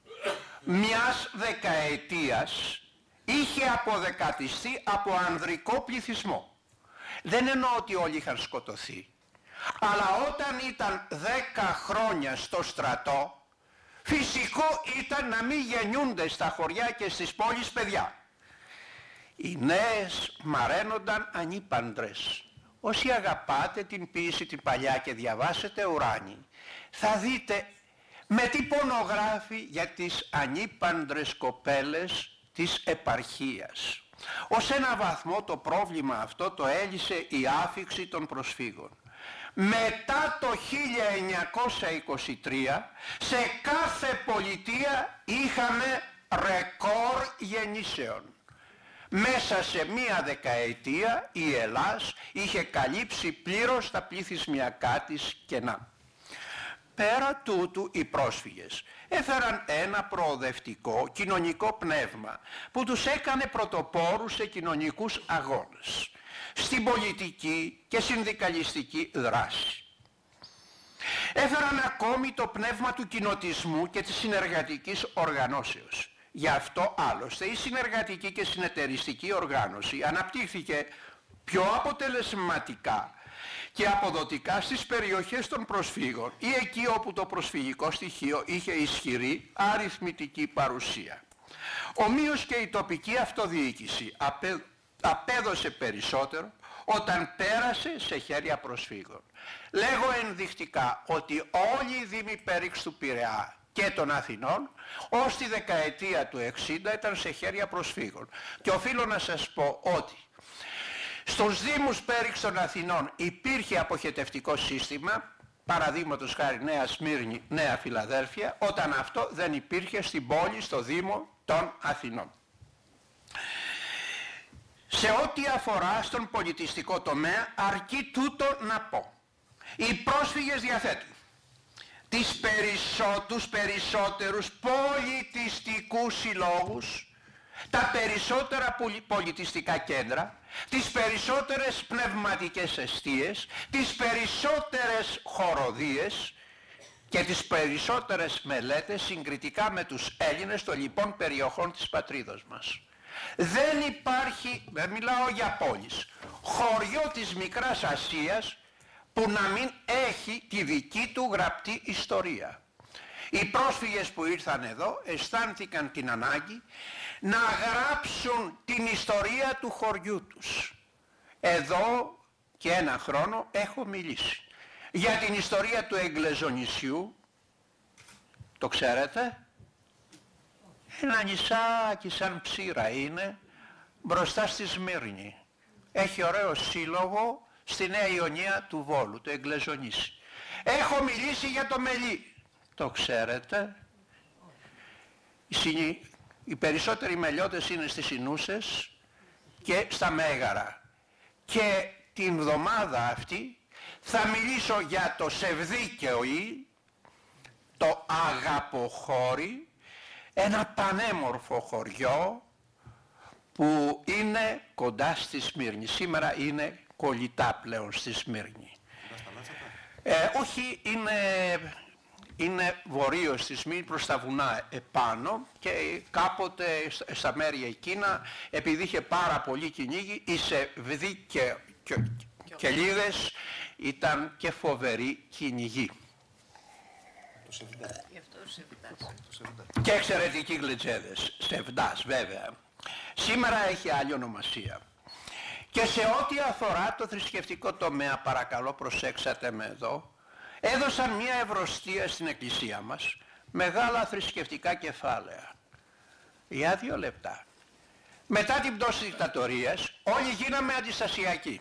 S6: μιας δεκαετίας είχε αποδεκατιστεί από ανδρικό πληθυσμό. Δεν εννοώ ότι όλοι είχαν σκοτωθεί. Αλλά όταν ήταν δέκα χρόνια στο στρατό, φυσικό ήταν να μην γεννιούνται στα χωριά και στις πόλεις παιδιά. Οι νέες μαραίνονταν ανήπαντρες. Όσοι αγαπάτε την ποίηση την παλιά και διαβάσετε Ουράνη, θα δείτε με τι πονογράφει για τις ανήπαντρες κοπέλες της επαρχίας. Ως ένα βαθμό το πρόβλημα αυτό το έλυσε η άφιξη των προσφύγων. Μετά το χίλια εννιακόσια είκοσι τρία σε κάθε πολιτεία είχαμε ρεκόρ γεννήσεων. Μέσα σε μία δεκαετία η Ελλάς είχε καλύψει πλήρως τα πληθυσμιακά της κενά. Πέρα τούτου οι πρόσφυγες έφεραν ένα προοδευτικό κοινωνικό πνεύμα που τους έκανε πρωτοπόρους σε κοινωνικούς αγώνες, στην πολιτική και συνδικαλιστική δράση. Έφεραν ακόμη το πνεύμα του κοινοτισμού και της συνεργατικής οργανώσεως. Γι' αυτό άλλωστε η συνεργατική και συνεταιριστική οργάνωση αναπτύχθηκε πιο αποτελεσματικά και αποδοτικά στις περιοχές των προσφύγων ή εκεί όπου το προσφυγικό στοιχείο είχε ισχυρή αριθμητική παρουσία. Ομοίως και η τοπική αυτοδιοίκηση απέ, απέδωσε περισσότερο όταν πέρασε σε χέρια προσφύγων. Λέγω ενδεικτικά ότι όλοι οι δήμοι Πέριξ του Πειραιά και των Αθηνών, ως τη δεκαετία του εξήντα ήταν σε χέρια προσφύγων. Και οφείλω να σας πω ότι στους Δήμους Πέριξ των Αθηνών υπήρχε αποχετευτικό σύστημα, παραδείγματος χάρη Νέα Σμύρνη, Νέα Φιλαδέλφια, όταν αυτό δεν υπήρχε στην πόλη, στο Δήμο των Αθηνών. Σε ό,τι αφορά στον πολιτιστικό τομέα, αρκεί τούτο να πω. Οι πρόσφυγες διαθέτουν τις περισσό, τους περισσότερους πολιτιστικούς συλλόγους, τα περισσότερα πολιτιστικά κέντρα, τις περισσότερες πνευματικές εστίες, τις περισσότερες χοροδίες και τις περισσότερες μελέτες συγκριτικά με τους Έλληνες των λοιπών περιοχών της πατρίδος μας. Δεν υπάρχει, δεν μιλάω για πόλεις, χωριό της Μικράς Ασίας που να μην έχει τη δική του γραπτή ιστορία. Οι πρόσφυγες που ήρθαν εδώ αισθάνθηκαν την ανάγκη να γράψουν την ιστορία του χωριού τους. Εδώ και ένα χρόνο έχω μιλήσει για την ιστορία του Εγγλεζονησιού. Το ξέρετε? Ένα νησάκι σαν Ψήρα είναι μπροστά στη Σμύρνη. Έχει ωραίο σύλλογο στη Νέα Ιωνία του Βόλου, το Εγγλεζονήσι. Έχω μιλήσει για το Μελί. Το ξέρετε? Οι περισσότεροι μελιώτες είναι στις Ινούσες και στα Μέγαρα. Και την εβδομάδα αυτή θα μιλήσω για το Σεβδίκαιοι, το Αγαποχώρι, ένα πανέμορφο χωριό που είναι κοντά στη Σμύρνη. Σήμερα είναι κολλητά πλέον στη Σμύρνη. Ε, όχι, είναι, είναι βορείως στη Σμύρνη προς τα βουνά επάνω και κάποτε στα μέρη εκείνα, επειδή είχε πάρα πολύ κυνήγι, οι Σεβδοί και, και, και Λίδες ήταν και φοβεροί κυνηγοί. Και εξαιρετικοί γλιτζέδες, Σεβδάς βέβαια. Σήμερα έχει άλλη ονομασία. Και σε ό,τι αφορά το θρησκευτικό τομέα, παρακαλώ προσέξατε με εδώ, έδωσαν μια ευρωστία στην εκκλησία μας, μεγάλα θρησκευτικά κεφάλαια. Για δύο λεπτά. Μετά την πτώση δικτατορίας, όλοι γίναμε αντιστασιακοί.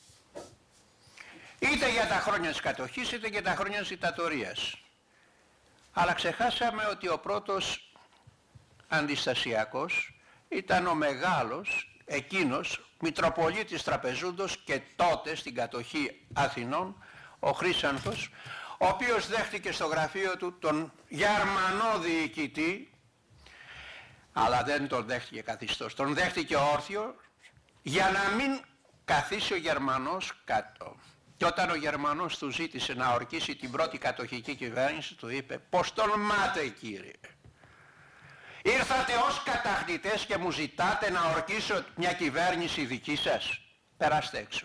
S6: Είτε για τα χρόνια της κατοχής, είτε για τα χρόνια της δικτατορίας. Αλλά ξεχάσαμε ότι ο πρώτος αντιστασιακός ήταν ο μεγάλος, εκείνος, Μητροπολίτης Τραπεζούντος και τότε στην κατοχή Αθηνών, ο Χρύσανθος, ο οποίος δέχτηκε στο γραφείο του τον Γερμανό διοικητή, αλλά δεν τον δέχτηκε καθιστός, τον δέχτηκε όρθιο για να μην καθίσει ο Γερμανός κάτω. Και όταν ο Γερμανός του ζήτησε να ορκίσει την πρώτη κατοχική κυβέρνηση, του είπε «Πώς τολμάτε κύριε, ήρθατε ως καταχνητές και μου ζητάτε να ορκίσω μια κυβέρνηση δική σας, περάστε έξω».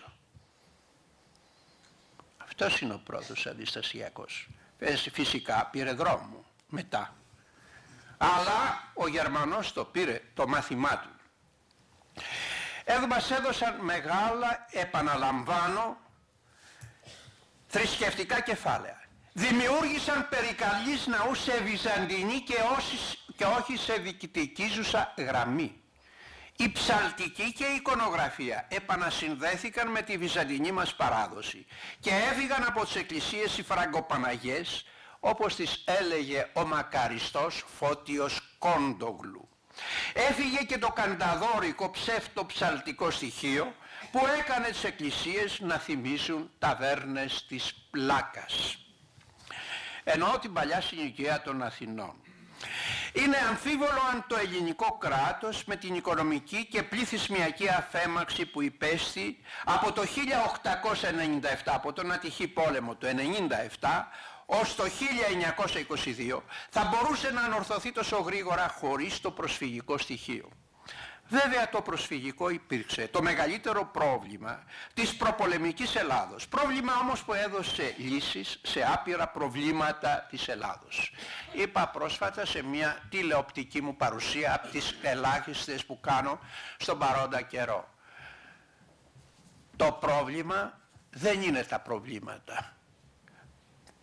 S6: Αυτός είναι ο πρώτος αντιστασιακός. Φυσικά πήρε δρόμο μετά. Αλλά ο Γερμανός το πήρε το μάθημά του. Εδώ μας έδωσαν μεγάλα, επαναλαμβάνω, θρησκευτικά κεφάλαια. Δημιούργησαν περικαλείς ναούς σε βυζαντινή και, όσοι, και όχι σε δικτυκίζουσα γραμμή. Η ψαλτική και η εικονογραφία επανασυνδέθηκαν με τη βυζαντινή μας παράδοση και έφυγαν από τις εκκλησίες οι φραγκοπαναγιές, όπως τις έλεγε ο μακαριστός Φώτιος Κόντογλου. Έφυγε και το κανταδόρικο ψεύτο ψαλτικό στοιχείο που έκανε τις εκκλησίες να θυμίσουν ταβέρνες της πλάκας. Εννοώ την παλιά συνοικία των Αθηνών. Είναι αμφίβολο αν το ελληνικό κράτος με την οικονομική και πληθυσμιακή αφέμαξη που υπέστη από το χίλια οκτακόσια ενενήντα επτά, από τον ατυχή πόλεμο το ενενήντα επτά, ως το χίλια εννιακόσια είκοσι δύο θα μπορούσε να ανορθωθεί τόσο γρήγορα χωρίς το προσφυγικό στοιχείο. Βέβαια το προσφυγικό υπήρξε το μεγαλύτερο πρόβλημα της προπολεμικής Ελλάδος. Πρόβλημα όμως που έδωσε λύσεις σε άπειρα προβλήματα της Ελλάδος. Είπα πρόσφατα σε μια τηλεοπτική μου παρουσία από τις ελάχιστες που κάνω στον παρόντα καιρό. Το πρόβλημα δεν είναι τα προβλήματα.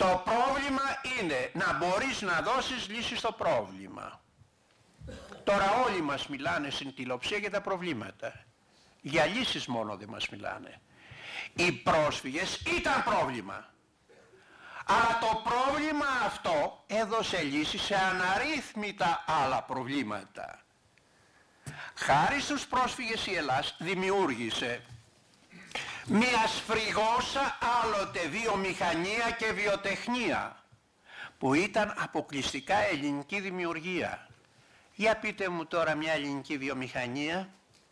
S6: Το πρόβλημα είναι να μπορείς να δώσεις λύση στο πρόβλημα. Τώρα όλοι μας μιλάνε στην τηλεοψία για τα προβλήματα. Για λύσεις μόνο δεν μας μιλάνε. Οι πρόσφυγες ήταν πρόβλημα. Αλλά το πρόβλημα αυτό έδωσε λύση σε αναρρύθμιτα άλλα προβλήματα. Χάρη στους πρόσφυγες η Ελλάς δημιούργησε μια σφριγώσα άλλοτε βιομηχανία και βιοτεχνία που ήταν αποκλειστικά ελληνική δημιουργία. Για πείτε μου τώρα μια ελληνική βιομηχανία.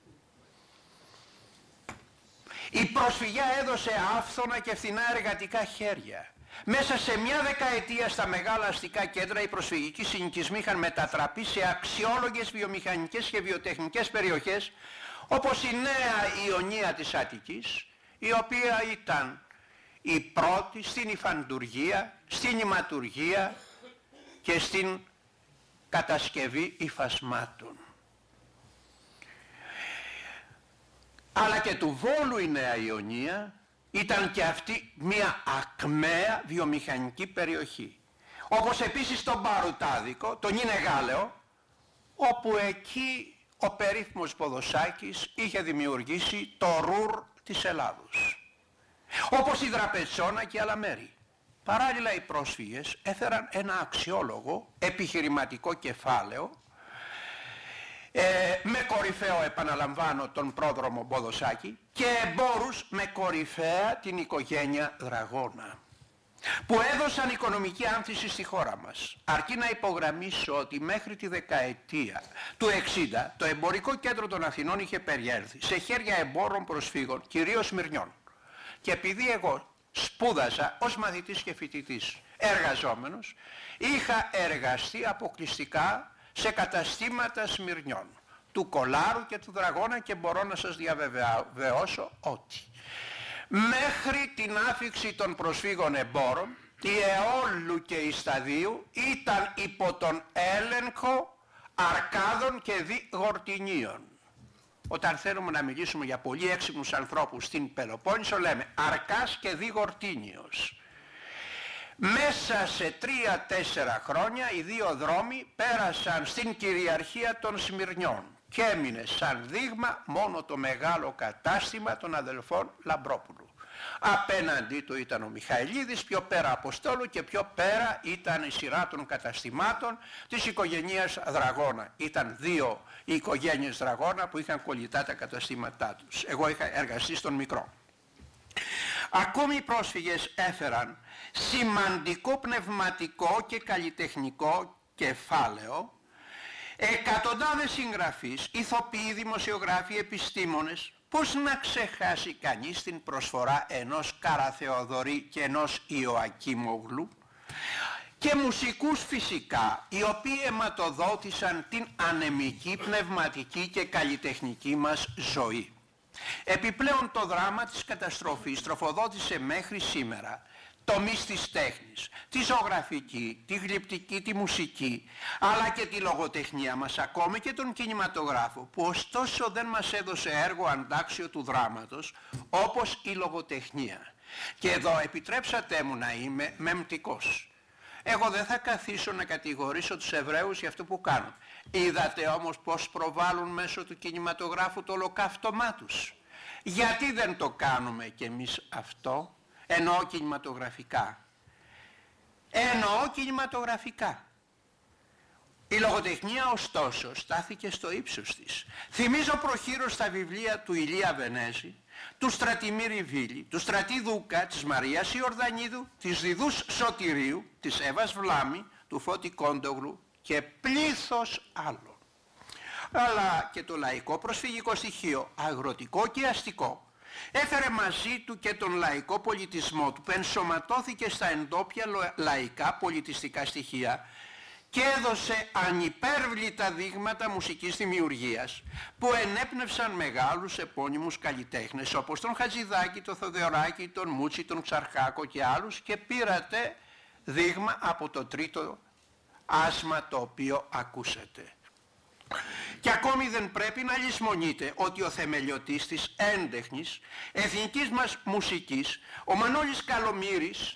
S6: Η προσφυγιά έδωσε άφθονα και φθηνά εργατικά χέρια. Μέσα σε μια δεκαετία στα μεγάλα αστικά κέντρα οι προσφυγικοί συνοικισμοί είχαν μετατραπεί σε αξιόλογες βιομηχανικές και βιοτεχνικές περιοχές, όπως η Νέα Ιωνία της Αττικής, η οποία ήταν η πρώτη στην υφαντουργία, στην ηματουργία και στην κατασκευή υφασμάτων. Αλλά και του Βόλου η Νέα Ιωνία ήταν και αυτή μια ακμαία βιομηχανική περιοχή. Όπως επίσης τον Παρουτάδικο, τον Ινεγάλεο, όπου εκεί ο περίφημος Ποδοσάκης είχε δημιουργήσει το Ρουρ της Ελλάδος. Όπως η Δραπετσόνα και άλλα μέρη. Παράλληλα οι πρόσφυγες έφεραν ένα αξιόλογο επιχειρηματικό κεφάλαιο, ε, με κορυφαίο, επαναλαμβάνω, τον πρόδρομο Ποδοσάκη και εμπόρους με κορυφαία την οικογένεια Δραγώνα, που έδωσαν οικονομική άνθηση στη χώρα μας. Αρκεί να υπογραμμίσω ότι μέχρι τη δεκαετία του εξήντα το εμπορικό κέντρο των Αθηνών είχε περιέλθει σε χέρια εμπόρων προσφύγων, κυρίως Σμυρνιών. Και επειδή εγώ σπούδασα ως μαθητής και φοιτητής εργαζόμενος, είχα εργαστεί αποκλειστικά σε καταστήματα Σμυρνιών, του Κολάρου και του Δραγώνα, και μπορώ να σας διαβεβαιώσω ότι μέχρι την άφιξη των προσφύγων εμπόρων η Αιώλου και η Σταδίου ήταν υπό τον έλεγχο Αρκάδων και Διγορτινίων. Όταν θέλουμε να μιλήσουμε για πολύ έξυπνους ανθρώπους στην Πελοπόννησο λέμε Αρκάς και Διγορτίνιος. Μέσα σε τρία-τέσσερα χρόνια οι δύο δρόμοι πέρασαν στην κυριαρχία των Σμυρνιών και έμεινε σαν δείγμα μόνο το μεγάλο κατάστημα των αδελφών Λαμπρόπουλου. Απέναντί του ήταν ο Μιχαηλίδης, πιο πέρα Αποστόλου, και πιο πέρα ήταν η σειρά των καταστημάτων της οικογένειας Δραγώνα. Ήταν δύο οι οικογένειες Δραγώνα που είχαν κολλητά τα καταστήματά τους. Εγώ είχα εργαστεί στον μικρό. Ακόμη οι πρόσφυγες έφεραν σημαντικό πνευματικό και καλλιτεχνικό κεφάλαιο. Εκατοντάδες συγγραφείς, ηθοποιοί, δημοσιογράφοι, επιστήμονες. Πώς να ξεχάσει κανείς την προσφορά ενός Καραθεοδωρή και ενός Ιωακίμογλου, και μουσικούς φυσικά, οι οποίοι αιματοδότησαν την ανεμική, πνευματική και καλλιτεχνική μας ζωή. Επιπλέον το δράμα της καταστροφής τροφοδότησε μέχρι σήμερα τομείς της τέχνης, τη ζωγραφική, τη γλυπτική, τη μουσική, αλλά και τη λογοτεχνία μας, ακόμη και τον κινηματογράφο, που ωστόσο δεν μας έδωσε έργο αντάξιο του δράματος, όπως η λογοτεχνία. Και εδώ επιτρέψατε μου να είμαι μεμπτικός. Εγώ δεν θα καθίσω να κατηγορήσω τους Εβραίους για αυτό που κάνουν. Είδατε όμως πως προβάλλουν μέσω του κινηματογράφου το ολοκαύτωμά τους. Γιατί δεν το κάνουμε κι εμείς αυτό? Εννοώ κινηματογραφικά. Εννοώ κινηματογραφικά. Η λογοτεχνία ωστόσο στάθηκε στο ύψος της. Θυμίζω προχείρως τα βιβλία του Ηλία Βενέζη, του Στρατημύρη Βίλη, του Στρατή Δούκα, της Μαρίας Ιορδανίδου, της Διδούς Σωτηρίου, της Εύας Βλάμη, του Φώτη Κόντογλου και πλήθος άλλων. Αλλά και το λαϊκό προσφυγικό στοιχείο, αγροτικό και αστικό, έφερε μαζί του και τον λαϊκό πολιτισμό του που ενσωματώθηκε στα εντόπια λαϊκά πολιτιστικά στοιχεία και έδωσε ανυπέρβλητα δείγματα μουσικής δημιουργίας που ενέπνευσαν μεγάλους επώνυμους καλλιτέχνες όπως τον Χατζηδάκη, τον Θοδωράκη, τον Μούτσι, τον Ξαρχάκο και άλλους, και πήρατε δείγμα από το τρίτο άσμα το οποίο ακούσατε. Και ακόμη δεν πρέπει να λησμονείτε ότι ο θεμελιωτής της έντεχνης εθνικής μας μουσικής, ο Μανώλης Καλομύρης,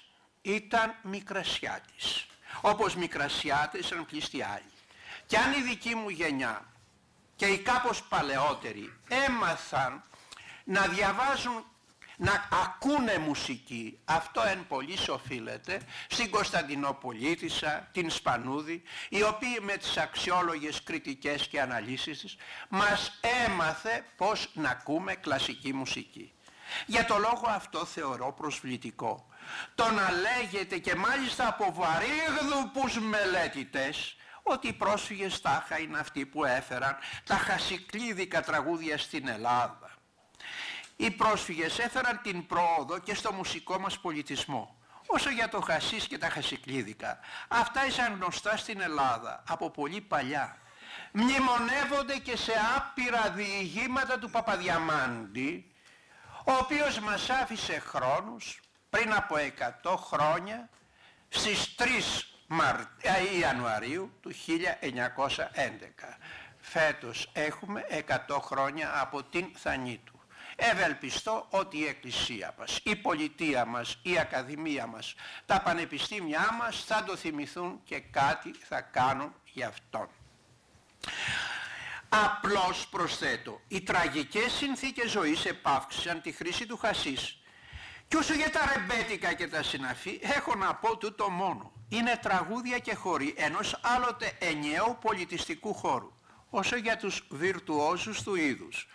S6: ήταν Μικρασιάτης, όπως Μικρασιάτες ήταν πλήστοι άλλοι. Και αν η δική μου γενιά και οι κάπως παλαιότεροι έμαθαν να διαβάζουν, να ακούνε μουσική, αυτό εν πολλοίς οφείλεται στην Κωνσταντινοπολίτισσα, την Σπανούδη, οι οποίοι με τις αξιόλογες κριτικές και αναλύσεις της μας έμαθε πώς να ακούμε κλασική μουσική. Για το λόγο αυτό θεωρώ προσβλητικό το να λέγεται, και μάλιστα από βαρύγδουπους μελέτητες, ότι οι πρόσφυγες τάχα είναι αυτοί που έφεραν τα χασικλίδικα τραγούδια στην Ελλάδα. Οι πρόσφυγες έφεραν την πρόοδο και στο μουσικό μας πολιτισμό. Όσο για το χασίς και τα χασικλίδικα, αυτά ήσαν γνωστά στην Ελλάδα από πολύ παλιά. Μνημονεύονται και σε άπειρα διηγήματα του Παπαδιαμάντη, ο οποίος μας άφησε χρόνους πριν από εκατό χρόνια στις τρεις Ιανουαρίου του χίλια εννιακόσια έντεκα. Φέτος έχουμε εκατό χρόνια από την θανή του. Ευελπιστώ ότι η Εκκλησία μας, η πολιτεία μας, η Ακαδημία μας, τα πανεπιστήμια μας θα το θυμηθούν και κάτι θα κάνουν γι' αυτόν. Απλώς προσθέτω, οι τραγικές συνθήκες ζωής επαύξησαν τη χρήση του χασίς. Και όσο για τα ρεμπέτικα και τα συναφή, έχω να πω τούτο μόνο. Είναι τραγούδια και χοροί ενός άλλοτε ενιαίου πολιτιστικού χώρου. Όσο για τους βιρτουόζους του είδους,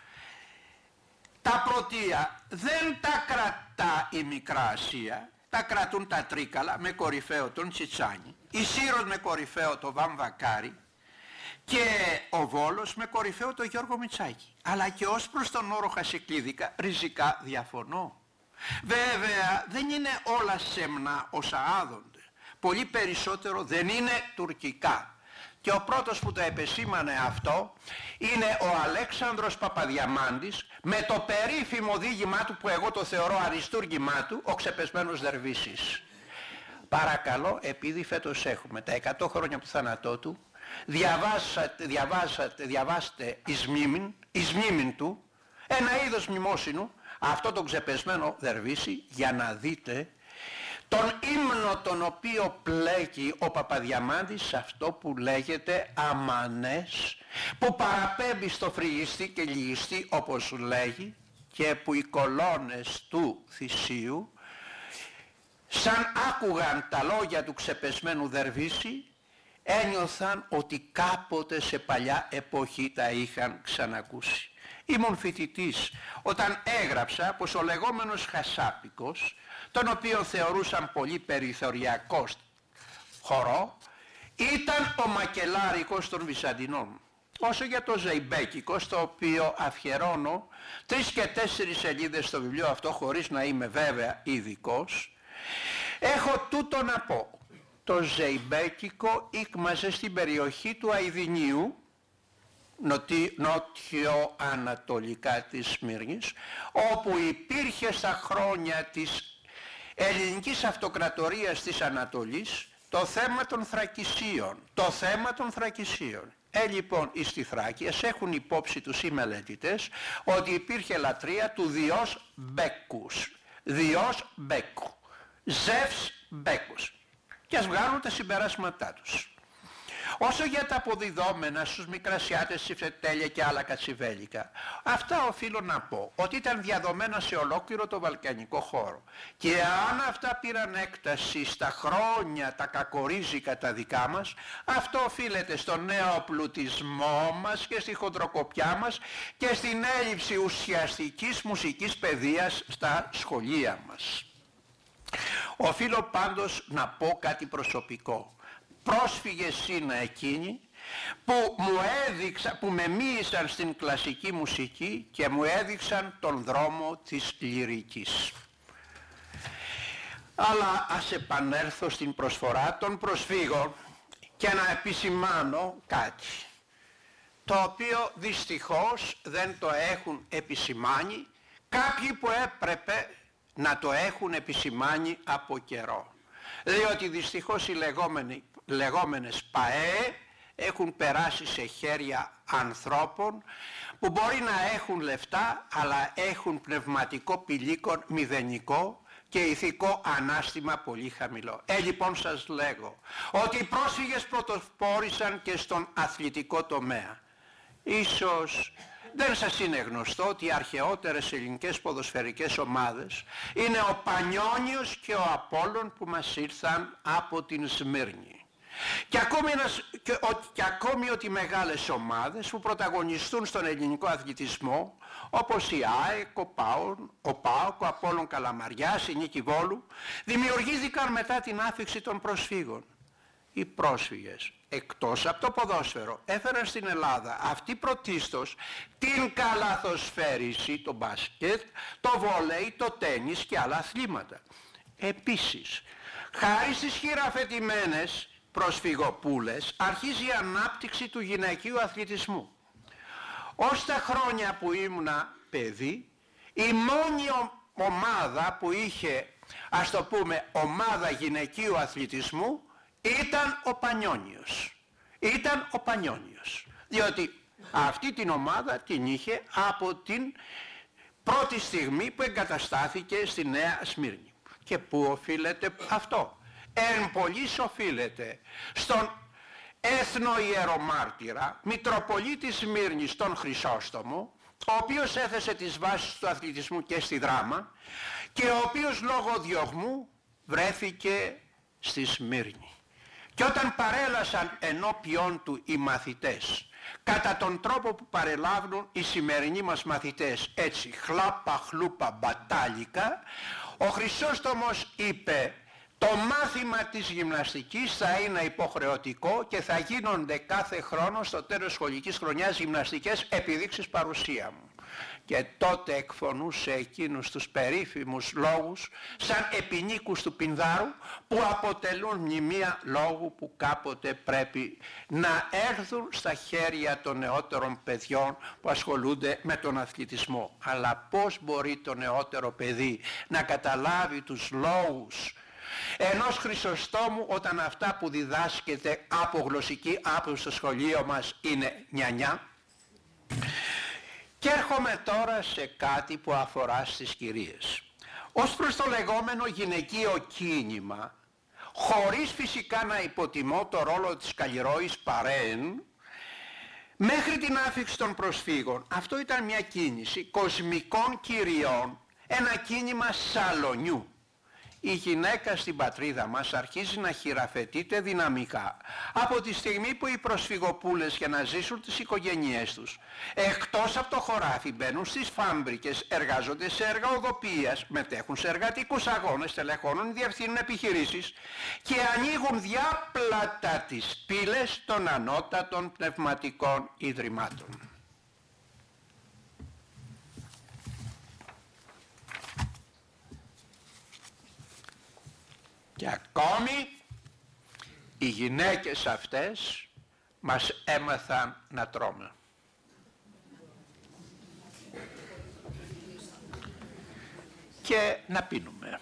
S6: τα πρωτεία δεν τα κρατά η Μικρά Ασία, τα κρατούν τα Τρίκαλα με κορυφαίο τον Τσιτσάνι, η Σύρος με κορυφαίο τον Βαμβακάρη και ο Βόλος με κορυφαίο τον Γιώργο Μητσάκη. Αλλά και ως προς τον όρο χασικλίδικα ριζικά διαφωνώ. Βέβαια δεν είναι όλα σεμνά όσα άδονται. Πολύ περισσότερο δεν είναι τουρκικά. Και ο πρώτος που το επεσήμανε αυτό είναι ο Αλέξανδρος Παπαδιαμάντης με το περίφημο διήγημά του, που εγώ το θεωρώ αριστούργημά του, ο ξεπεσμένος Δερβίσης. Παρακαλώ, επειδή φέτος έχουμε τα εκατό χρόνια του θάνατό του, διαβάσατε, διαβάσατε, διαβάστε εις μνήμην, εις μνήμην του, ένα είδος μνημόσυνου, αυτό τον ξεπεσμένο Δερβίση, για να δείτε τον ύμνο τον οποίο πλέγει ο Παπαδιαμάντης σε αυτό που λέγεται αμανές, που παραπέμπει στο φρυγιστή και λυγιστή όπως λέγει, και που οι κολόνες του θυσίου, σαν άκουγαν τα λόγια του ξεπεσμένου Δερβίση, ένιωθαν ότι κάποτε σε παλιά εποχή τα είχαν ξανακούσει. Ήμουν φοιτητής όταν έγραψα πως ο λεγόμενος Χασάπικος, τον οποίο θεωρούσαν πολύ περιθωριακό χορό, ήταν ο Μακελάρικος των Βυζαντινών. Όσο για το Ζεϊμπέκικο, στο οποίο αφιερώνω τρεις και τέσσερις σελίδες στο βιβλίο αυτό, χωρίς να είμαι βέβαια ειδικός, έχω τούτο να πω. Το Ζεϊμπέκικο ήκμαζε στην περιοχή του Αηδινίου, νότιο-ανατολικά της Σμύρνης, όπου υπήρχε στα χρόνια της ελληνικής αυτοκρατορίας της Ανατολής το θέμα των Θρακισίων. Το θέμα των Θρακισίων. Ε, λοιπόν, οι στη Θράκιας έχουν υπόψη τους οι μελετητές ότι υπήρχε λατρεία του Διός Μπέκους. Διός Μπέκου. Ζεύς Μπέκους. Και ας βγάλουν τα συμπεράσματά τους. Όσο για τα αποδιδόμενα στους Μικρασιάτες, Τσιφτετέλια και άλλα κατσιβέλικα, αυτά οφείλω να πω ότι ήταν διαδομένα σε ολόκληρο το βαλκανικό χώρο. Και αν αυτά πήραν έκταση στα χρόνια τα κακορίζικα τα δικά μας, αυτό οφείλεται στον νέο πλουτισμό μας και στη χοντροκοπιά μας και στην έλλειψη ουσιαστικής μουσικής παιδείας στα σχολεία μας. Οφείλω πάντως να πω κάτι προσωπικό. Πρόσφυγες είναι εκείνοι που, μου έδειξαν, που με μοίησαν στην κλασική μουσική και μου έδειξαν τον δρόμο της λυρικής. Αλλά ας επανέλθω στην προσφορά των προσφύγων και να επισημάνω κάτι, το οποίο δυστυχώς δεν το έχουν επισημάνει κάποιοι που έπρεπε να το έχουν επισημάνει από καιρό. Διότι δυστυχώς οι λεγόμενοι, λεγόμενες ΠΑΕ έχουν περάσει σε χέρια ανθρώπων που μπορεί να έχουν λεφτά αλλά έχουν πνευματικό πηλίκον μηδενικό και ηθικό ανάστημα πολύ χαμηλό. Ε, λοιπόν σας λέγω ότι οι πρόσφυγες πρωτοπόρησαν και στον αθλητικό τομέα. Ίσως δεν σας είναι γνωστό ότι οι αρχαιότερες ελληνικές ποδοσφαιρικές ομάδες είναι ο Πανιόνιος και ο Απόλλων που μας ήρθαν από την Σμύρνη. Και ακόμη, ένας, και, ο, και ακόμη ότι μεγάλες ομάδες που πρωταγωνιστούν στον ελληνικό αθλητισμό, όπως η ΑΕΚ, ο ΠΑΟΚ, ο, ΠΑΟΚ, ο Απόλλων Καλαμαριάς, η Νίκη Βόλου, δημιουργήθηκαν μετά την άφιξη των προσφύγων. Οι πρόσφυγες, εκτός από το ποδόσφαιρο, έφεραν στην Ελλάδα αυτή πρωτίστως την καλαθοσφαίριση, το μπάσκετ, το βόλεϊ, το τένις και άλλα αθλήματα. Επίσης, χάρη στις χειραφετημένες προσφυγοπούλες, αρχίζει η ανάπτυξη του γυναικείου αθλητισμού. Ως τα χρόνια που ήμουνα παιδί, η μόνη ομάδα που είχε, ας το πούμε, ομάδα γυναικείου αθλητισμού ήταν ο Πανιόνιος. Ήταν ο Πανιόνιος. Διότι αυτή την ομάδα την είχε από την πρώτη στιγμή που εγκαταστάθηκε στη Νέα Σμύρνη. Και πού οφείλεται αυτό? Εν πολλοίς οφείλεται στον έθνο ιερομάρτυρα Μητροπολίτη Σμύρνης τον Χρυσόστομο, ο οποίος έθεσε τις βάσεις του αθλητισμού και στη δράμα και ο οποίος λόγω διωγμού βρέθηκε στη Σμύρνη. Και όταν παρέλασαν ενώπιον του οι μαθητές, κατά τον τρόπο που παρελάβουν οι σημερινοί μας μαθητές, έτσι χλάπα χλούπα μπατάλικα, ο Χρυσόστομος είπε: το μάθημα της γυμναστικής θα είναι υποχρεωτικό και θα γίνονται κάθε χρόνο στο τέλος σχολικής χρονιάς γυμναστικές επιδείξεις παρουσία μου. Και τότε εκφωνούσε εκείνους τους περίφημους λόγους σαν επινίκους του Πινδάρου που αποτελούν μνημεία λόγου που κάποτε πρέπει να έρθουν στα χέρια των νεότερων παιδιών που ασχολούνται με τον αθλητισμό. Αλλά πώς μπορεί το νεότερο παιδί να καταλάβει τους λόγους ενός Χρυσοστόμου όταν αυτά που διδάσκεται από γλωσσική άποψη στο σχολείο μας είναι νιανιά? Και έρχομαι τώρα σε κάτι που αφορά στις κυρίες. Ως προς το λεγόμενο γυναικείο κίνημα, χωρίς φυσικά να υποτιμώ το ρόλο της καλλιρόης παρέν, μέχρι την άφιξη των προσφύγων, αυτό ήταν μια κίνηση κοσμικών κυριών, ένα κίνημα σαλονιού. Η γυναίκα στην πατρίδα μας αρχίζει να χειραφετείται δυναμικά από τη στιγμή που οι προσφυγοπούλες για να ζήσουν τις οικογένειές τους εκτός από το χωράφι μπαίνουν στις φάμπρικες, εργάζονται σε έργα οδοποιίας, μετέχουν σε εργατικούς αγώνες, τελεχώνουν, διευθύνουν επιχειρήσεις και ανοίγουν διάπλατα τις πύλες των ανώτατων πνευματικών ιδρυμάτων. Και ακόμη οι γυναίκες αυτές μας έμαθαν να τρώμε. Και να πίνουμε.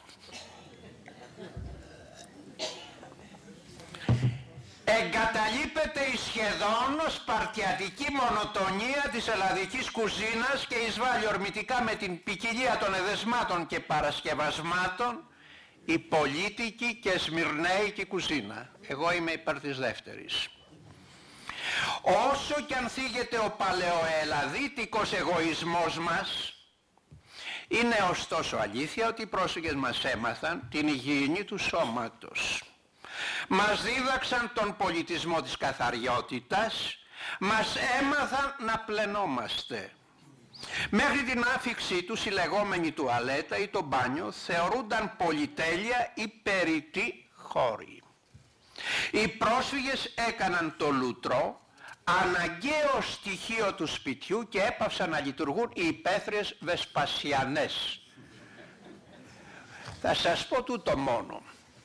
S6: Εγκαταλείπεται η σχεδόν σπαρτιατική μονοτονία της ελλαδικής κουζίνας και εισβάλλει ορμητικά με την ποικιλία των εδεσμάτων και παρασκευασμάτων η πολίτικη και σμυρνέικη κουζίνα. Εγώ είμαι υπέρ της δεύτερης. Όσο κι αν θίγεται ο παλαιοελλαδίτικος εγωισμός μας, είναι ωστόσο αλήθεια ότι οι πρόσφυγες μας έμαθαν την υγιεινή του σώματος. Μας δίδαξαν τον πολιτισμό της καθαριότητας, μας έμαθαν να πλενόμαστε. Μέχρι την άφιξή τους η λεγόμενη τουαλέτα ή το μπάνιο θεωρούνταν πολυτέλεια ή περιττή χώροι. Οι πρόσφυγες έκαναν το λούτρο αναγκαίο στοιχείο του σπιτιού και έπαυσαν να λειτουργούν οι υπαίθριες Βεσπασιανές. Θα σας πω τούτο μόνο.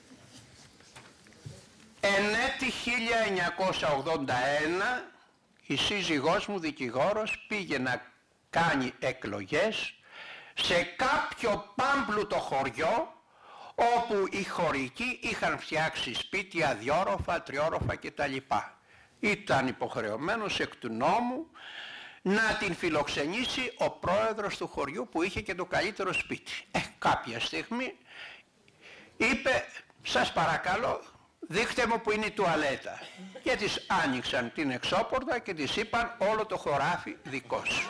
S6: Εν έτη χίλια εννιακόσια ογδόντα ένα η σύζυγός μου δικηγόρος πήγε να κάνει εκλογές σε κάποιο πάμπλουτο χωριό όπου οι χωρικοί είχαν φτιάξει σπίτια διόροφα, τριόροφα κτλ. Ήταν υποχρεωμένος εκ του νόμου να την φιλοξενήσει ο πρόεδρος του χωριού που είχε και το καλύτερο σπίτι. Ε, κάποια στιγμή είπε, σας παρακαλώ δείχτε μου που είναι η τουαλέτα. Και της άνοιξαν την εξώπορτα και της είπαν όλο το χωράφι δικό σου.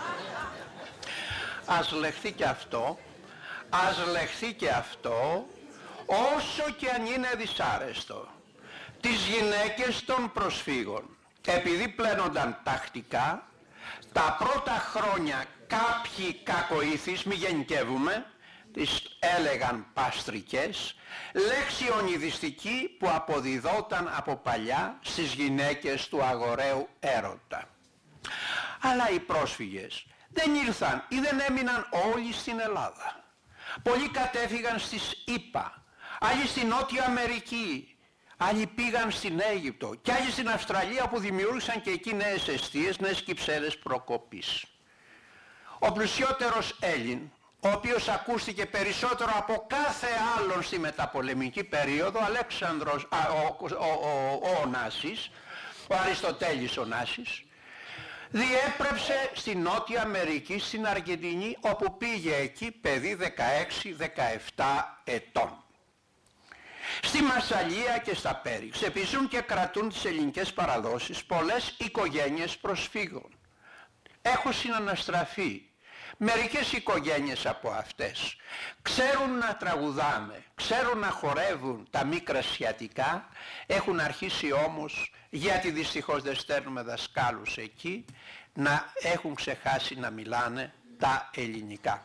S6: Ας λεχθεί και αυτό, ας λεχθεί και αυτό, όσο και αν είναι δυσάρεστο. Τις γυναίκες των προσφύγων, επειδή πλένονταν τακτικά, τα πρώτα χρόνια κάποιοι κακοήθεις, μη γενικεύουμε, τις έλεγαν παστρικές, λέξη ονειδιστική που αποδιδόταν από παλιά στις γυναίκες του αγοραίου έρωτα. Αλλά οι πρόσφυγες δεν ήρθαν ή δεν έμειναν όλοι στην Ελλάδα. Πολλοί κατέφυγαν στις ΗΠΑ, άλλοι στην Νότια Αμερική, άλλοι πήγαν στην Αίγυπτο και άλλοι στην Αυστραλία που δημιούργησαν και εκεί νέες εστίες, νέες κυψέλες προκοπής. Ο πλουσιότερος Έλλην, ο οποίος ακούστηκε περισσότερο από κάθε άλλον στη μεταπολεμική περίοδο, Αλέξανδρος, α, ο, ο, ο, ο, ο Νάσης, ο Αριστοτέλης ο Νάσης, διέπρεψε στη Νότια Αμερική, στην Αργεντινή, όπου πήγε εκεί παιδί δεκαέξι δεκαεπτά ετών. Στη Μασσαλία και στα Πέριξ επιζούν και κρατούν τις ελληνικές παραδόσεις πολλές οικογένειες προσφύγων. Έχω συναναστραφεί μερικές οικογένειες από αυτές. Ξέρουν να τραγουδάμε, ξέρουν να χορεύουν τα μικρασιατικά, έχουν αρχίσει όμως, γιατί δυστυχώς δεν στέλνουμε δασκάλους εκεί, να έχουν ξεχάσει να μιλάνε τα ελληνικά.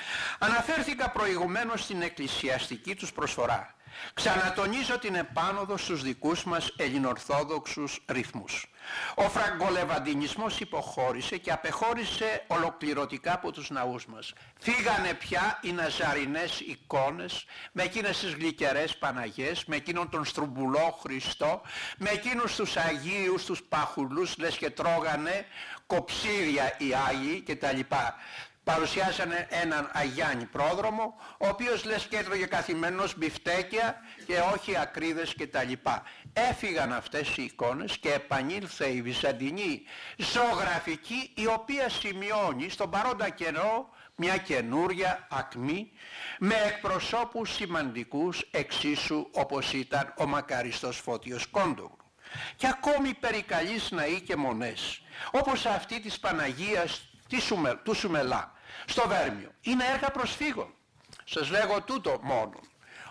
S6: Αναφέρθηκα προηγουμένως στην εκκλησιαστική τους προσφορά. Ξανατονίζω την επάνωδο στους δικούς μας ελληνορθόδοξους ρυθμούς. Ο φραγκολεβαντινισμός υποχώρησε και απεχώρησε ολοκληρωτικά από τους ναούς μας. Φύγανε πια οι ναζαρινές εικόνες με εκείνες τις γλυκερές Παναγιές, με εκείνον τον στρουμπουλό Χριστό, με εκείνους τους Αγίους, τους παχουλούς, λες και τρώγανε κοψίδια οι Άγιοι κτλ. Παρουσιάσανε έναν Αγιάννη πρόδρομο, ο οποίος λες και έτρωγε καθημερινώς μπιφτέκια και όχι ακρίδες κτλ. Έφυγαν αυτές οι εικόνες και επανήλθε η βυζαντινή ζωγραφική, η οποία σημειώνει στον παρόντα καιρό μια καινούρια ακμή με εκπροσώπους σημαντικούς εξίσου όπως ήταν ο μακαριστός Φώτιος Κόντογλου. Και ακόμη περικαλείς ναοί και μονές, όπως αυτή της Παναγίας του Σουμελά στο Βέρμιο, είναι έργα προσφύγων. Σας λέγω τούτο μόνο,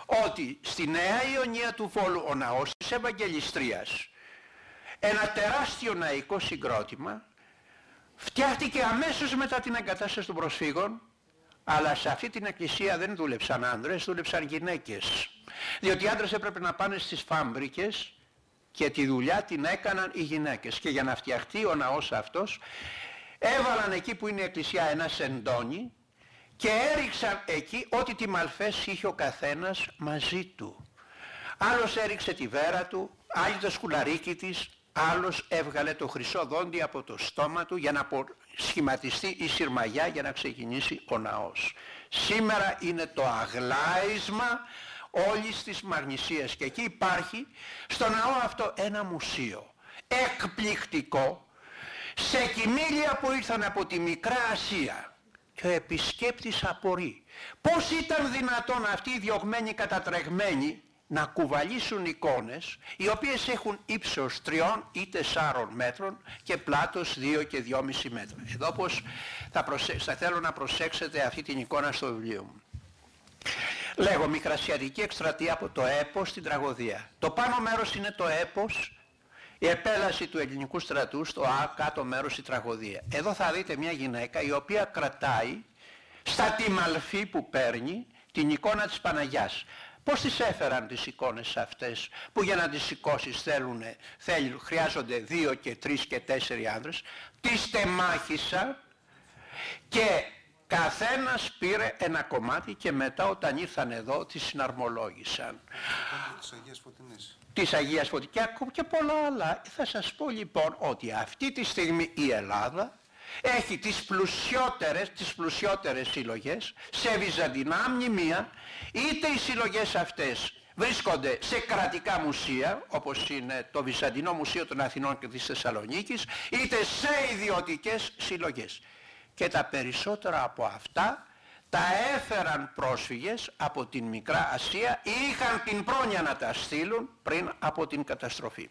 S6: ότι στη Νέα Ιωνία του Βόλου ο ναός της Ευαγγελιστρίας, ένα τεράστιο ναικό συγκρότημα, φτιάχτηκε αμέσως μετά την εγκατάσταση των προσφύγων, αλλά σε αυτή την εκκλησία δεν δούλεψαν άντρες, δούλεψαν γυναίκες. Διότι οι άντρες έπρεπε να πάνε στις φάμπρικες και τη δουλειά την έκαναν οι γυναίκες. Και για να φτιαχτεί ο ναός αυτός, έβαλαν εκεί που είναι η εκκλησία ένα σεντόνι και έριξαν εκεί ό,τι τιμαλφές είχε ο καθένας μαζί του. Άλλος έριξε τη βέρα του, άλλη το σκουλαρίκι της, άλλος έβγαλε το χρυσό δόντι από το στόμα του για να σχηματιστεί η συρμαγιά για να ξεκινήσει ο ναός. Σήμερα είναι το αγλάισμα όλης της Μαγνησίας και εκεί υπάρχει στο ναό αυτό ένα μουσείο εκπληκτικό, σε κοιμήλια που ήρθαν από τη Μικρά Ασία, και ο επισκέπτης απορεί πώς ήταν δυνατόν αυτοί οι διωγμένοι κατατρεγμένοι να κουβαλήσουν εικόνες οι οποίες έχουν ύψος τριών ή τεσσάρων μέτρων και πλάτος δύο και δυόμισι μέτρα. Εδώ πως θα, προσε... θα θέλω να προσέξετε αυτή την εικόνα στο βιβλίο μου. Λέγω μικρασιατική εκστρατεία από το έπος στην τραγωδία. Το πάνω μέρος είναι το έπος, η επέλαση του ελληνικού στρατού, στο κάτω μέρος η τραγωδία. Εδώ θα δείτε μια γυναίκα η οποία κρατάει στα τιμαλφή που παίρνει την εικόνα της Παναγιάς. Πώς τις έφεραν τις εικόνες αυτές που για να τις σηκώσεις θέλουν, θέλουν, χρειάζονται δύο και τρεις και τέσσερις άνδρες. Τις τεμάχισαν και καθένας πήρε ένα κομμάτι και μετά όταν ήρθαν εδώ τις συναρμολόγησαν.
S1: Της Αγίας Φωτεινής.
S6: Της Αγίας Φωτεινής και ακόμη και πολλά άλλα. Θα σας πω λοιπόν ότι αυτή τη στιγμή η Ελλάδα έχει τις πλουσιότερες, τις πλουσιότερες συλλογές σε βυζαντινά μνημεία, είτε οι συλλογές αυτές βρίσκονται σε κρατικά μουσεία, όπως είναι το Βυζαντινό Μουσείο των Αθηνών και της Θεσσαλονίκης, είτε σε ιδιωτικές συλλογές. Και τα περισσότερα από αυτά τα έφεραν πρόσφυγες από την Μικρά Ασία ή είχαν την πρόνοια να τα στείλουν πριν από την καταστροφή.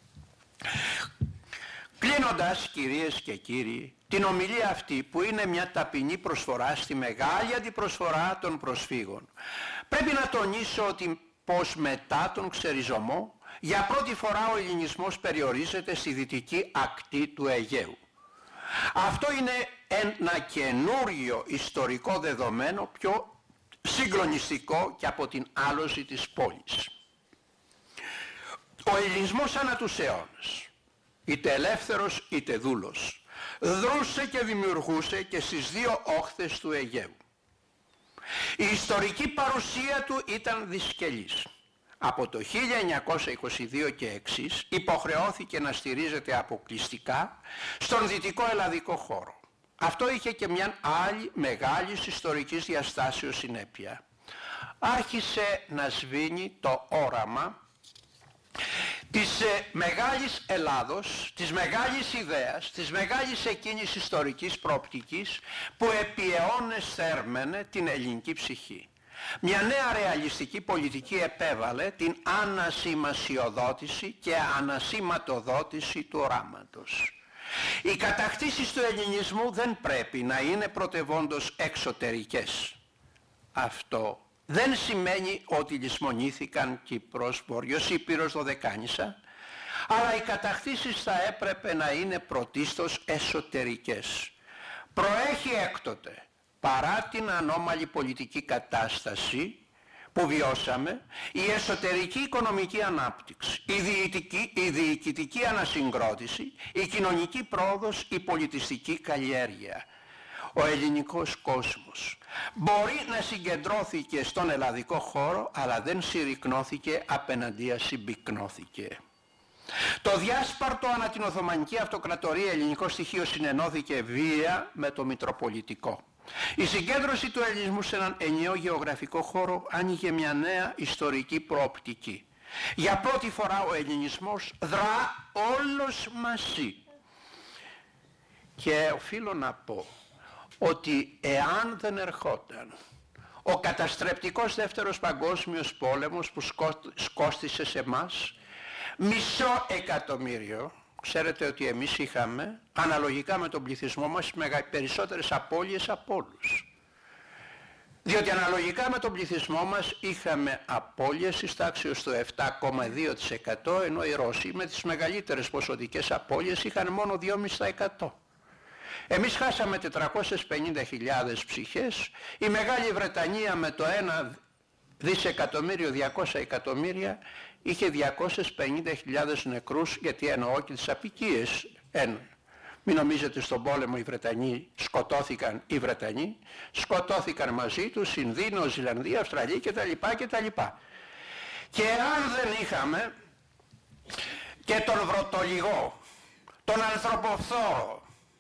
S6: Κλείνοντας, κυρίες και κύριοι, την ομιλία αυτή που είναι μια ταπεινή προσφορά στη μεγάλη αντιπροσφορά των προσφύγων, πρέπει να τονίσω ότι πως μετά τον ξεριζωμό για πρώτη φορά ο ελληνισμός περιορίζεται στη δυτική ακτή του Αιγαίου. Αυτό είναι ένα καινούριο ιστορικό δεδομένο, πιο συγκλονιστικό και από την άλωση της πόλης. Ο ελληνισμός ανά τους αιώνες, είτε ελεύθερος είτε δούλος, δρούσε και δημιουργούσε και στις δύο όχθες του Αιγαίου. Η ιστορική παρουσία του ήταν δυσκελής. Από το χίλια εννιακόσια είκοσι δύο και εξής υποχρεώθηκε να στηρίζεται αποκλειστικά στον δυτικό ελλαδικό χώρο. Αυτό είχε και μια άλλη μεγάλη ιστορικής διαστάσεως συνέπεια. Άρχισε να σβήνει το όραμα της ε, μεγάλης Ελλάδος, της μεγάλης ιδέας, της μεγάλης εκείνης ιστορικής προοπτικής που επί αιώνες θέρμενε την ελληνική ψυχή. Μια νέα ρεαλιστική πολιτική επέβαλε την ανασημασιοδότηση και ανασηματοδότηση του οράματος. Οι κατακτήσεις του ελληνισμού δεν πρέπει να είναι πρωτευόντως εξωτερικές. Αυτό δεν σημαίνει ότι λησμονήθηκαν Κύπρος, Βόρειος Ήπειρος, Δωδεκάνησα, αλλά οι κατακτήσεις θα έπρεπε να είναι πρωτίστως εσωτερικές. Προέχει έκτοτε, παρά την ανώμαλη πολιτική κατάσταση που βιώσαμε, η εσωτερική οικονομική ανάπτυξη, η διοικητική, η διοικητική ανασυγκρότηση, η κοινωνική πρόοδος, η πολιτιστική καλλιέργεια. Ο ελληνικός κόσμος μπορεί να συγκεντρώθηκε στον ελλαδικό χώρο, αλλά δεν συρρικνώθηκε, απέναντία συμπυκνώθηκε. Το διάσπαρτο ανά την Οθωμανική Αυτοκρατορία ελληνικό στοιχείο συνενώθηκε βία με το μητροπολιτικό. Η συγκέντρωση του ελληνισμού σε έναν ενιαίο γεωγραφικό χώρο άνοιγε μια νέα ιστορική προοπτική. Για πρώτη φορά ο ελληνισμός δρά όλος μαζί. Και οφείλω να πω ότι εάν δεν ερχόταν ο καταστρεπτικός δεύτερος παγκόσμιος πόλεμος που σκόστησε σε εμάς μισό εκατομμύριο, ξέρετε ότι εμείς είχαμε αναλογικά με τον πληθυσμό μας περισσότερες απώλειες από όλους. Διότι αναλογικά με τον πληθυσμό μας είχαμε απώλειες της τάξης του επτά κόμμα δύο τοις εκατό, ενώ οι Ρώσοι με τις μεγαλύτερες ποσοτικές απώλειες είχαν μόνο δύο κόμμα πέντε τοις εκατό. Εμείς χάσαμε τετρακόσιες πενήντα χιλιάδες ψυχές, η Μεγάλη Βρετανία με το ένα δισεκατομμύριο διακόσια εκατομμύρια είχε διακόσιες πενήντα χιλιάδες νεκρούς, γιατί εννοώ και τις απικίες. Εν, μην νομίζετε στον πόλεμο οι Βρετανοί σκοτώθηκαν, οι Βρετανοί σκοτώθηκαν μαζί τους, Ινδοί, Νεοζηλανδοί, Αυστραλοί κτλ. κτλ. Και αν δεν είχαμε και τον βρωτολιγό, τον ανθρωποφθόρο,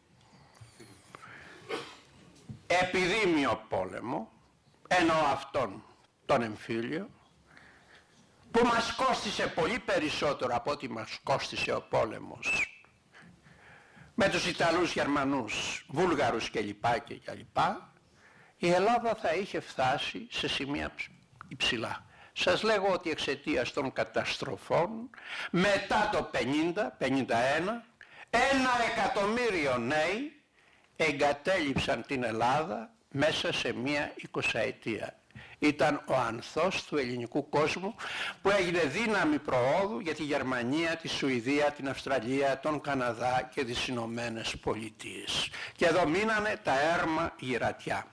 S6: επιδήμιο πόλεμο, εννοώ αυτόν τον εμφύλιο, που μας κόστισε πολύ περισσότερο από ό,τι μας κόστισε ο πόλεμος με τους Ιταλούς, Γερμανούς, Βούλγαρους κλπ. κλπ. Η Ελλάδα θα είχε φτάσει σε σημεία υψηλά. Σας λέγω ότι εξαιτίας των καταστροφών μετά το πενήντα πενήντα ένα ένα εκατομμύριο νέοι εγκατέλειψαν την Ελλάδα μέσα σε μία εικοσαετία. Ήταν ο ανθός του ελληνικού κόσμου που έγινε δύναμη προόδου για τη Γερμανία, τη Σουηδία, την Αυστραλία, τον Καναδά και τις Ηνωμένες Πολιτείες. Και εδώ μείνανε τα έρμα γυρατιά.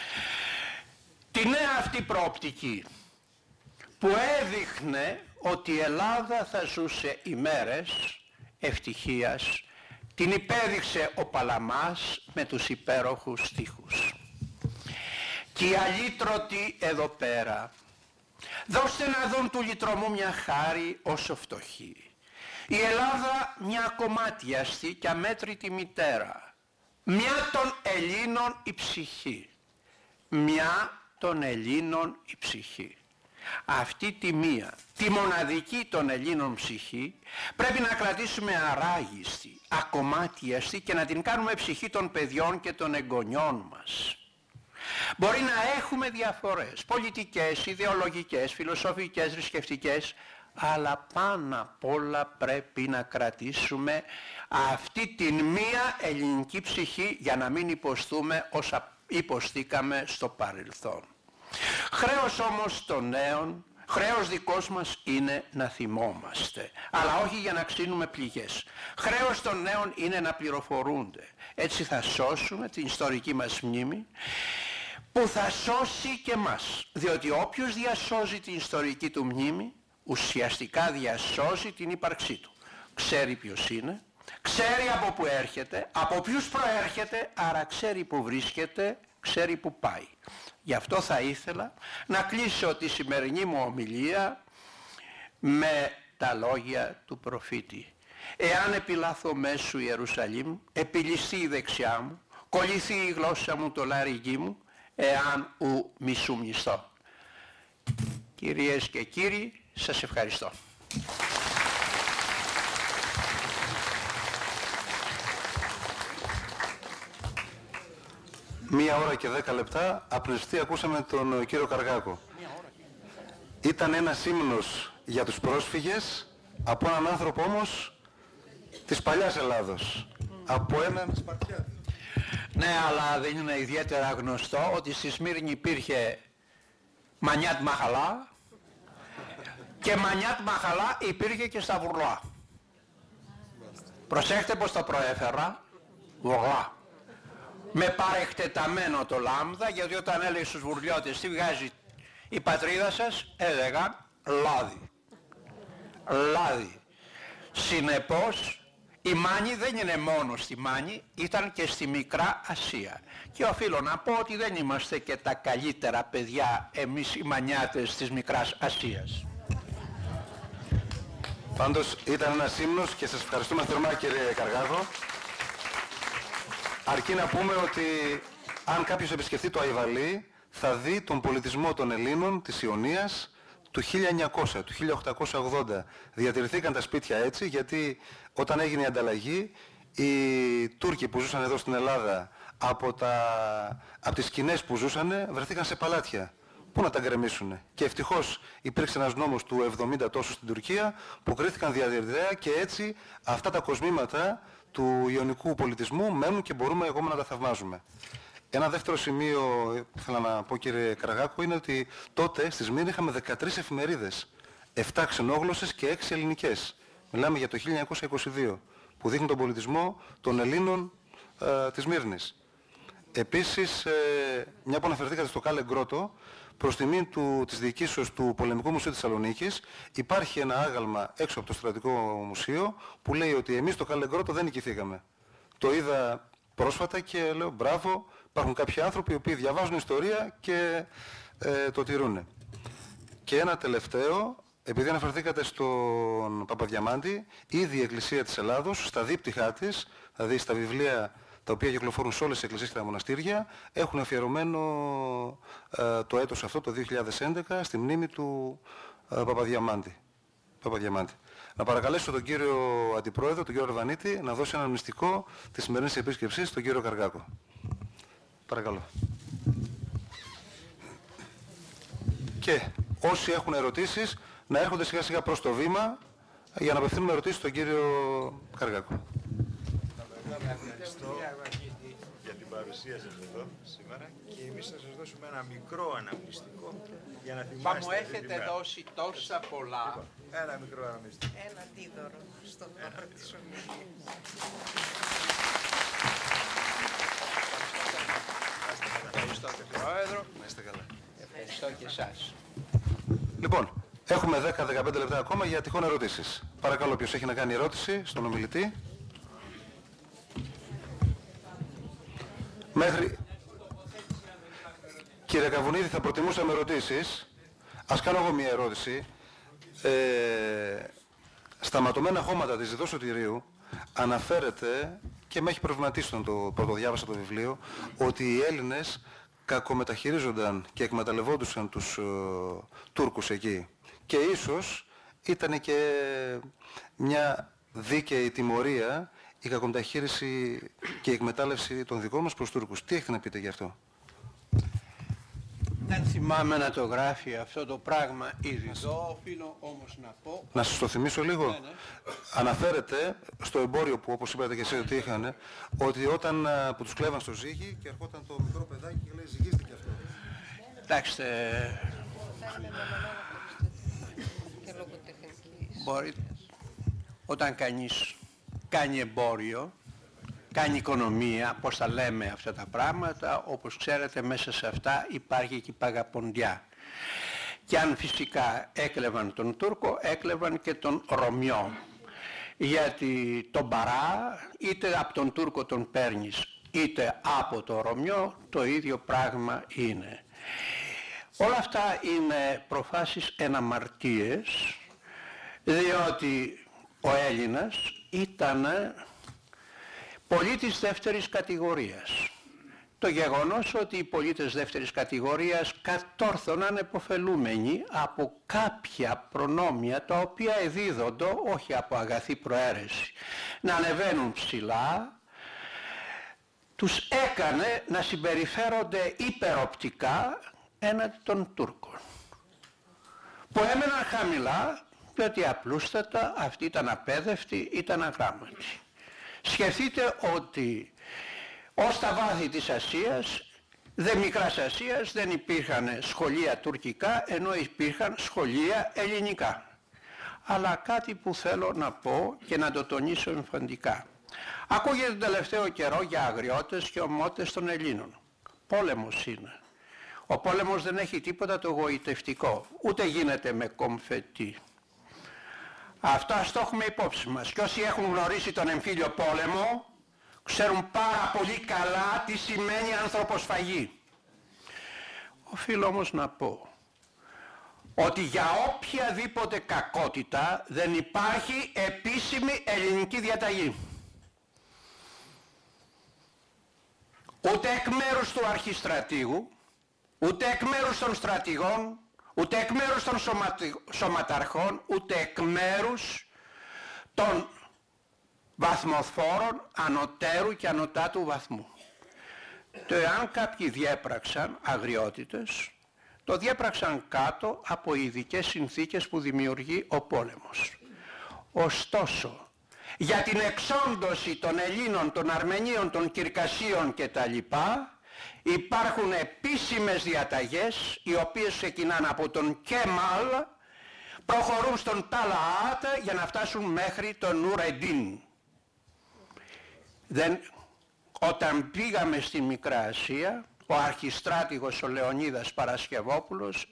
S6: Τη νέα αυτή προοπτική που έδειχνε ότι η Ελλάδα θα ζούσε ημέρες ευτυχίας, την υπέδειξε ο Παλαμάς με τους υπέροχους στίχους. Και οι αλήτρωτοι εδώ πέρα, δώστε να δουν του λυτρωμού μια χάρη όσο φτωχή. Η Ελλάδα μια κομμάτιαστη και αμέτρητη μητέρα, μια των Ελλήνων η ψυχή, μια των Ελλήνων η ψυχή. αυτή τη μία, τη μοναδική των Ελλήνων ψυχή, πρέπει να κρατήσουμε αράγιστη, ακομμάτιαστη και να την κάνουμε ψυχή των παιδιών και των εγγονιών μας. Μπορεί να έχουμε διαφορές, πολιτικές, ιδεολογικές, φιλοσοφικές, θρησκευτικές, αλλά πάνω απ' όλα πρέπει να κρατήσουμε αυτή την μία ελληνική ψυχή για να μην υποστούμε όσα υποστήκαμε στο παρελθόν. Χρέος όμως των νέων, χρέος δικός μας είναι να θυμόμαστε, αλλά όχι για να ξύνουμε πληγές. Χρέος των νέων είναι να πληροφορούνται. Έτσι θα σώσουμε την ιστορική μας μνήμη, που θα σώσει και μας, διότι όποιος διασώζει την ιστορική του μνήμη, ουσιαστικά διασώζει την ύπαρξή του. Ξέρει ποιος είναι, ξέρει από πού έρχεται, από ποιους προέρχεται, άρα ξέρει που βρίσκεται, ξέρει που πάει. Γι' αυτό θα ήθελα να κλείσω τη σημερινή μου ομιλία με τα λόγια του προφήτη. Εάν επιλάθω μέσου Ιερουσαλήμ, επιλυστεί η δεξιά μου, κολληθεί η γλώσσα μου το λαρυγγί μου, εάν ου μη σου μνηστώ. Κυρίες και κύριοι, σας ευχαριστώ.
S1: Μία ώρα και δέκα λεπτά απληστή ακούσαμε τον κύριο Καργάκο. Ήταν ένας ύμνος για τους πρόσφυγες από έναν άνθρωπο όμως της παλιάς Ελλάδος. Από έναν Σπαρτιάτη.
S6: Ναι, αλλά δεν είναι ιδιαίτερα γνωστό ότι στη Σμύρνη υπήρχε Μανιάτ Μαχαλά και Μανιάτ Μαχαλά υπήρχε και στα Βουρλά. Προσέχτε πως το προέφερα, Βουρλά. Με παρεκτεταμένο το λάμδα, γιατί όταν έλεγε στους Βουρλιώτες τι βγάζει η πατρίδα σας, έλεγαν λάδι. Λάδι. Συνεπώς, η Μάνη δεν είναι μόνο στη Μάνη, ήταν και στη Μικρά Ασία. Και οφείλω να πω ότι δεν είμαστε και τα καλύτερα παιδιά εμείς οι Μανιάτες της Μικράς Ασίας.
S1: Πάντως ήταν ένας ύμνος και σας ευχαριστούμε θερμά κύριε Καργάκο. Αρκεί να πούμε ότι αν κάποιος επισκεφτεί το Αϊβαλί θα δει τον πολιτισμό των Ελλήνων της Ιωνίας του χίλια εννιακόσια, του χίλια οκτακόσια ογδόντα. Διατηρηθήκαν τα σπίτια έτσι γιατί όταν έγινε η ανταλλαγή οι Τούρκοι που ζούσαν εδώ στην Ελλάδα από, τα, από τις σκηνές που ζούσαν βρεθήκαν σε παλάτια. Πού να τα γκρεμίσουνε. Και ευτυχώς υπήρξε ένας νόμος του εβδομήντα τόσο στην Τουρκία που κρίθηκαν διαδηρητέα και έτσι αυτά τα κοσμήματα του ιωνικού πολιτισμού μένουν και μπορούμε εγώ να τα θαυμάζουμε. Ένα δεύτερο σημείο που θέλω να πω κύριε Καραγάκο είναι ότι τότε στη Σμύρνη είχαμε δεκατρείς εφημερίδες, επτά ξενόγλωσσες και έξι ελληνικές. Μιλάμε για το χίλια εννιακόσια είκοσι δύο που δείχνουν τον πολιτισμό των Ελλήνων ε, της Σμύρνης. Επίσης, ε, μια που αναφερθήκατε στο Κάλε Γκρότο, προς τιμή του, της διοικήσεως του Πολεμικού Μουσείου της Θεσσαλονίκης υπάρχει ένα άγαλμα έξω από το Στρατικό Μουσείο που λέει ότι εμείς στο Κάλε Γκρότο δεν νικηθήκαμε. Το είδα πρόσφατα και λέω μπράβο, υπάρχουν κάποιοι άνθρωποι οι οποίοι διαβάζουν ιστορία και ε, το τηρούν. Και ένα τελευταίο, επειδή αναφερθήκατε στον Παπαδιαμάντη, ήδη η Εκκλησία της Ελλάδος στα δίπτυχά της, δηλαδή στα βιβλία τα οποία κυκλοφορούν σε όλες τις εκκλησίες και τα μοναστήρια, έχουν αφιερωμένο ε, το έτος αυτό, το δύο χιλιάδες έντεκα, στη μνήμη του ε, Παπαδιαμάντη. Παπαδιαμάντη. Να παρακαλέσω τον κύριο Αντιπρόεδρο, τον κύριο Ρεβανίτη, να δώσει ένα μυστικό της σημερινής επίσκεψης στον κύριο Καργάκο. Παρακαλώ. Και όσοι έχουν ερωτήσεις, να έρχονται σιγά σιγά προς το βήμα για να απευθύνουμε ερωτήσεις στον κύριο Καργάκο.
S7: Ευχαριστώ για την παρουσία σας εδώ σήμερα και εμείς θα σας δώσουμε ένα μικρό αναμνηστικό για να θυμάστε.
S6: Μα μου έχετε δώσει τόσα πολλά.
S7: Ένα μικρό αναμνηστικό.
S5: Ένα αντίδωρο στον όρο της ομιλίας.
S6: Ευχαριστώ και Πρόεδρο.
S1: Να είστε καλά.
S6: Ευχαριστώ και εσάς.
S1: Λοιπόν, έχουμε δέκα με δεκαπέντε λεπτά ακόμα για τυχόν ερωτήσεις. Παρακαλώ, ποιος έχει να κάνει ερώτηση στον ομιλητή. Μέχρι... Κύριε Καβουνίδη, θα προτιμούσαμε ερωτήσεις. Ας κάνω εγώ μια ερώτηση. Ε, στα ματωμένα χώματα της Ζητώ Σωτηρίου αναφέρεται, και με έχει προβληματίσει όταν το πρωτοδιάβασα το βιβλίο, ότι οι Έλληνες κακομεταχειρίζονταν και εκμεταλλευόντουσαν τους ε, Τούρκους εκεί. Και ίσως ήταν και μια δίκαιη τιμωρία η κακομεταχείριση και η εκμετάλλευση των δικών μας προς Τούρκους. Τι έχετε να πείτε γι' αυτό?
S6: Δεν θυμάμαι να το γράφει αυτό το πράγμα ήδη εδώ, οφείλω όμως να πω...
S1: Να σας το θυμίσω λίγο.
S6: Ναι, ναι.
S1: Αναφέρεται στο εμπόριο που, όπως είπατε και εσείς ότι είχαν, ότι όταν α, που τους κλέβαν στο ζύγι και ερχόταν το μικρό παιδάκι και λέει ζυγίστηκε αυτό.
S6: Εντάξει, μπορεί, όταν κανείς κάνει εμπόριο, κάνει οικονομία, πώς τα λέμε αυτά τα πράγματα, όπως ξέρετε μέσα σε αυτά υπάρχει και η παγαποντιά. Και αν φυσικά έκλεβαν τον Τούρκο, έκλεβαν και τον Ρωμιό. Γιατί τον παρά, είτε από τον Τούρκο τον παίρνεις, είτε από το Ρωμιό, το ίδιο πράγμα είναι. Όλα αυτά είναι προφάσεις εναμαρτίες, διότι ο Έλληνας ήταν πολίτης δεύτερης κατηγορίας. Το γεγονός ότι οι πολίτες δεύτερης κατηγορίας κατόρθωναν επωφελούμενοι από κάποια προνόμια τα οποία εδίδονται όχι από αγαθή προαίρεση να ανεβαίνουν ψηλά, τους έκανε να συμπεριφέρονται υπεροπτικά έναντι των Τούρκων, που έμεναν χαμηλά διότι απλούστατα αυτοί ήταν απέδευτοι, ήταν αγράμματοι. Σκεφτείτε ότι ως τα βάθη της Ασίας, δε μικράς Ασίας, δεν υπήρχαν σχολεία τουρκικά, ενώ υπήρχαν σχολεία ελληνικά. Αλλά κάτι που θέλω να πω και να το τονίσω εμφαντικά. Ακούγεται τον τελευταίο καιρό για αγριώτες και ομότες των Ελλήνων. Πόλεμος είναι. Ο πόλεμος δεν έχει τίποτα το γοητευτικό, ούτε γίνεται με κομφετί. Αυτό ας το έχουμε υπόψη μας. Και όσοι έχουν γνωρίσει τον εμφύλιο πόλεμο, ξέρουν πάρα πολύ καλά τι σημαίνει ανθρωποσφαγή. Οφείλω όμως να πω ότι για οποιαδήποτε κακότητα δεν υπάρχει επίσημη ελληνική διαταγή. Ούτε εκ μέρους του αρχιστρατήγου, ούτε εκ μέρους των στρατηγών, ούτε εκ μέρους των σωματαρχών, ούτε εκ μέρους των βαθμοφόρων ανωτέρου και ανωτάτου βαθμού. Το εάν κάποιοι διέπραξαν αγριότητες, το διέπραξαν κάτω από ειδικές συνθήκες που δημιουργεί ο πόλεμος. Ωστόσο, για την εξόντωση των Ελλήνων, των Αρμενίων, των Κυρκασίων κτλ. Υπάρχουν επίσημες διαταγές, οι οποίες ξεκινάνε από τον Κέμαλ, προχωρούν στον Ταλαάτ για να φτάσουν μέχρι τον Νουρεντίν. Δεν, όταν πήγαμε στη Μικρά Ασία, ο αρχιστράτηγος ο Λεωνίδας Παρασκευόπουλος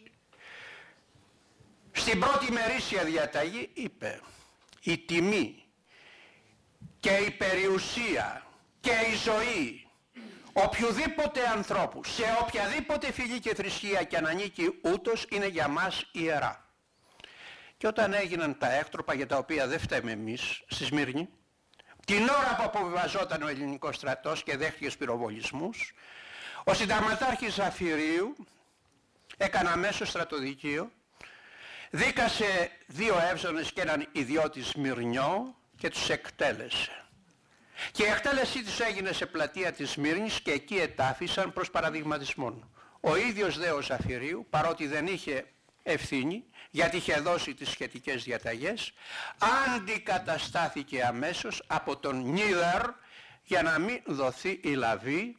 S6: στην πρώτη μερίσια διαταγή είπε η τιμή και η περιουσία και η ζωή οποιοδήποτε ανθρώπου σε οποιαδήποτε φυλή και θρησκεία και αν ανήκει ούτως είναι για μας ιερά. Και όταν έγιναν τα έκτροπα για τα οποία δεν φταίμε εμείς στη Σμύρνη, την ώρα που αποβιβαζόταν ο ελληνικός στρατός και δέχτηκε σπυροβολισμούς, ο συνταγματάρχης Ζαφυρίου έκανε αμέσως στρατοδικείο, δίκασε δύο εύζωνες και έναν ιδιώτη Σμυρνιό και τους εκτέλεσε. Και η εκτέλεσή τους έγινε σε πλατεία της Σμύρνης και εκεί ετάφησαν προς παραδειγματισμόν. Ο ίδιος δε ο Ζαφυρίου, παρότι δεν είχε ευθύνη, γιατί είχε δώσει τις σχετικές διαταγές, αντικαταστάθηκε αμέσως από τον Νίδερ για να μην δοθεί η λαβή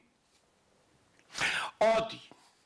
S6: ότι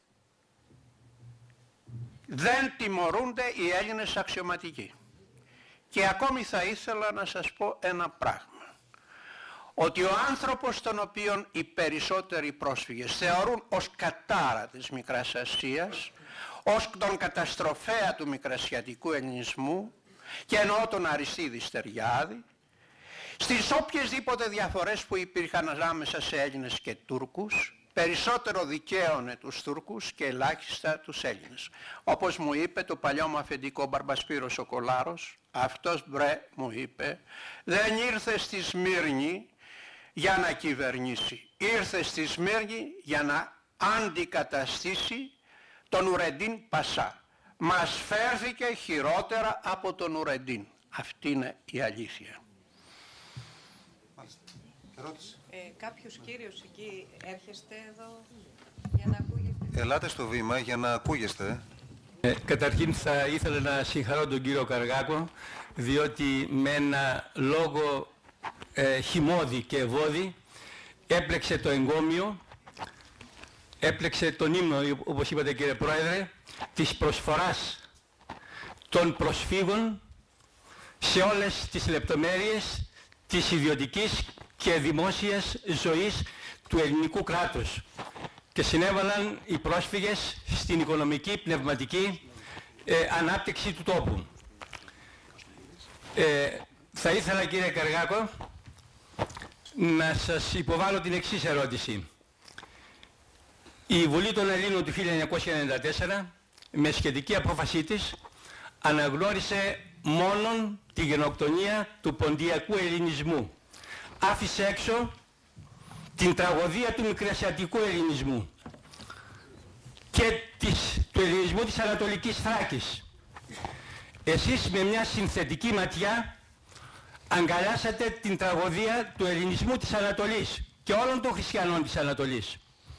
S6: δεν τιμωρούνται οι Έλληνες αξιωματικοί. Και ακόμη θα ήθελα να σας πω ένα πράγμα. Ότι ο άνθρωπος τον οποίον οι περισσότεροι πρόσφυγες θεωρούν ως κατάρα της Μικράς Ασίας, ως τον καταστροφέα του μικρασιατικού ελληνισμού, και εννοώ τον Αριστίδη Στεριάδη, στις οποιασδήποτε διαφορές που υπήρχαν ανάμεσα σε Έλληνες και Τούρκους, περισσότερο δικαίωνε τους Τούρκους και ελάχιστα τους Έλληνες. Όπως μου είπε το παλιό μου αφεντικό Μπαρμπασπύρος ο Κολάρος, αυτός μπρε μου είπε, δεν ήρθε στη Σμύρνη για να κυβερνήσει, ήρθε στη Σμύρνη για να αντικαταστήσει τον Νουρεντίν Πασά. Μας φέρθηκε χειρότερα από τον Νουρεντίν. Αυτή είναι η αλήθεια.
S5: Ε, κάποιος κύριος εκεί έρχεστε εδώ για να ακούγεται.
S1: Ελάτε στο βήμα για να ακούγεστε.
S4: Ε, καταρχήν θα ήθελα να συγχαρώ τον κύριο Καραγάκο, διότι με ένα λόγο ε, χυμώδη και ευώδη έπλεξε το εγκόμιο, έπλεξε τον ύμνο, όπως είπατε κύριε Πρόεδρε, της προσφοράς των προσφύγων σε όλες τις λεπτομέρειες της ιδιωτικής και δημόσιας ζωής του ελληνικού κράτους, και συνέβαλαν οι πρόσφυγες στην οικονομική, πνευματική ε, ανάπτυξη του τόπου. Ε, θα ήθελα κύριε Καραγάκο να σας υποβάλω την εξής ερώτηση. Η Βουλή των Ελλήνων του χίλια εννιακόσια ενενήντα τέσσερα με σχετική απόφασή της αναγνώρισε μόνον τη γενοκτονία του ποντιακού ελληνισμού. Άφησε έξω την τραγωδία του μικρασιατικού ελληνισμού και της, του ελληνισμού της Ανατολικής Θράκης. Εσείς με μια συνθετική ματιά αγκαλιάσατε την τραγωδία του ελληνισμού της Ανατολής και όλων των χριστιανών της Ανατολής.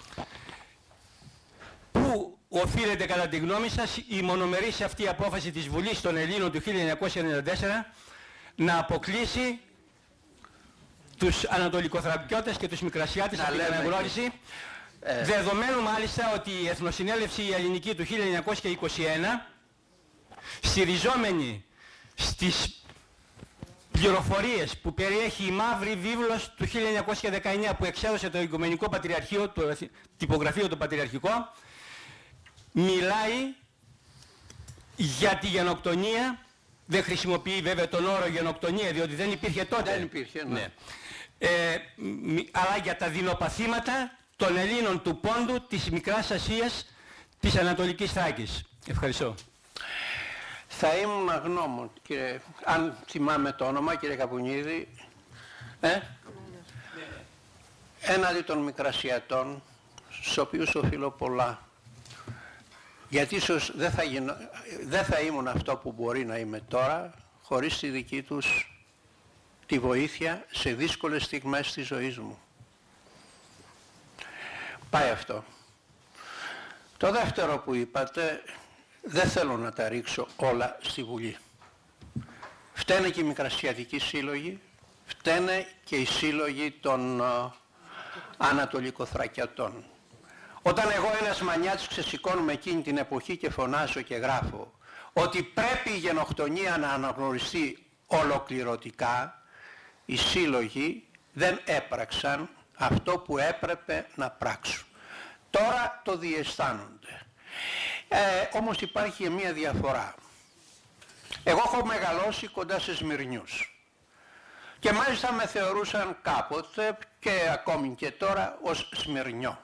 S4: Πού οφείλεται κατά τη γνώμη σας η μονομερής αυτή απόφαση της Βουλής των Ελλήνων του χίλια εννιακόσια ενενήντα τέσσερα να αποκλείσει τους Ανατολικοθρακιώτες και τους Μικρασιάτες από την αναγνώριση, ε... δεδομένου μάλιστα ότι η Εθνοσυνέλευση η Ελληνική του χίλια εννιακόσια είκοσι ένα, στηριζόμενη στις πληροφορίες που περιέχει η Μαύρη Βίβλος του χίλια εννιακόσια δεκαεννιά που εξέδωσε το Οικουμενικό Πατριαρχείο, το τυπογραφείο το Πατριαρχικό, μιλάει για τη γενοκτονία. Δεν χρησιμοποιεί βέβαια τον όρο γενοκτονία διότι δεν υπήρχε τότε.
S6: Δεν υπήρχε, ναι.
S4: Ναι. Ε, αλλά για τα δεινοπαθήματα των Ελλήνων του Πόντου, της Μικράς Ασίας, της Ανατολικής Θράκης. Ευχαριστώ.
S6: Θα ήμουν αγνώμων, κύριε, αν θυμάμαι το όνομα, κύριε Καπουνίδη, ε? έναντι των Μικρασιατών, στους οποίους οφείλω πολλά. Γιατί ίσως δεν θα, γίνω, δεν θα ήμουν αυτό που μπορεί να είμαι τώρα, χωρίς τη δική τους τη βοήθεια σε δύσκολες στιγμές της ζωής μου. Πάει αυτό. Το δεύτερο που είπατε, δεν θέλω να τα ρίξω όλα στη Βουλή. Φταίνε και οι μικρασιατικοί σύλλογοι, φταίνε και οι σύλλογοι των uh, Ανατολικοθρακιατών. Όταν εγώ ένας μανιάτης ξεσηκώνουμε εκείνη την εποχή και φωνάζω και γράφω ότι πρέπει η γενοκτονία να αναγνωριστεί ολοκληρωτικά, οι σύλλογοι δεν έπραξαν αυτό που έπρεπε να πράξουν. Τώρα το διαισθάνονται. Ε, όμως υπάρχει μια διαφορά. Εγώ έχω μεγαλώσει κοντά σε Σμυρνιούς και μάλιστα με θεωρούσαν κάποτε και ακόμη και τώρα ως Σμυρνιό.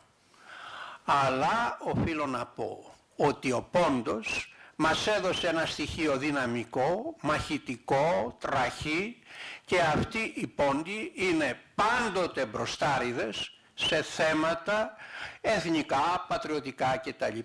S6: Αλλά οφείλω να πω ότι ο Πόντος μας έδωσε ένα στοιχείο δυναμικό, μαχητικό, τραχή, και αυτοί οι Πόντοι είναι πάντοτε μπροστάριδες σε θέματα εθνικά, πατριωτικά κτλ.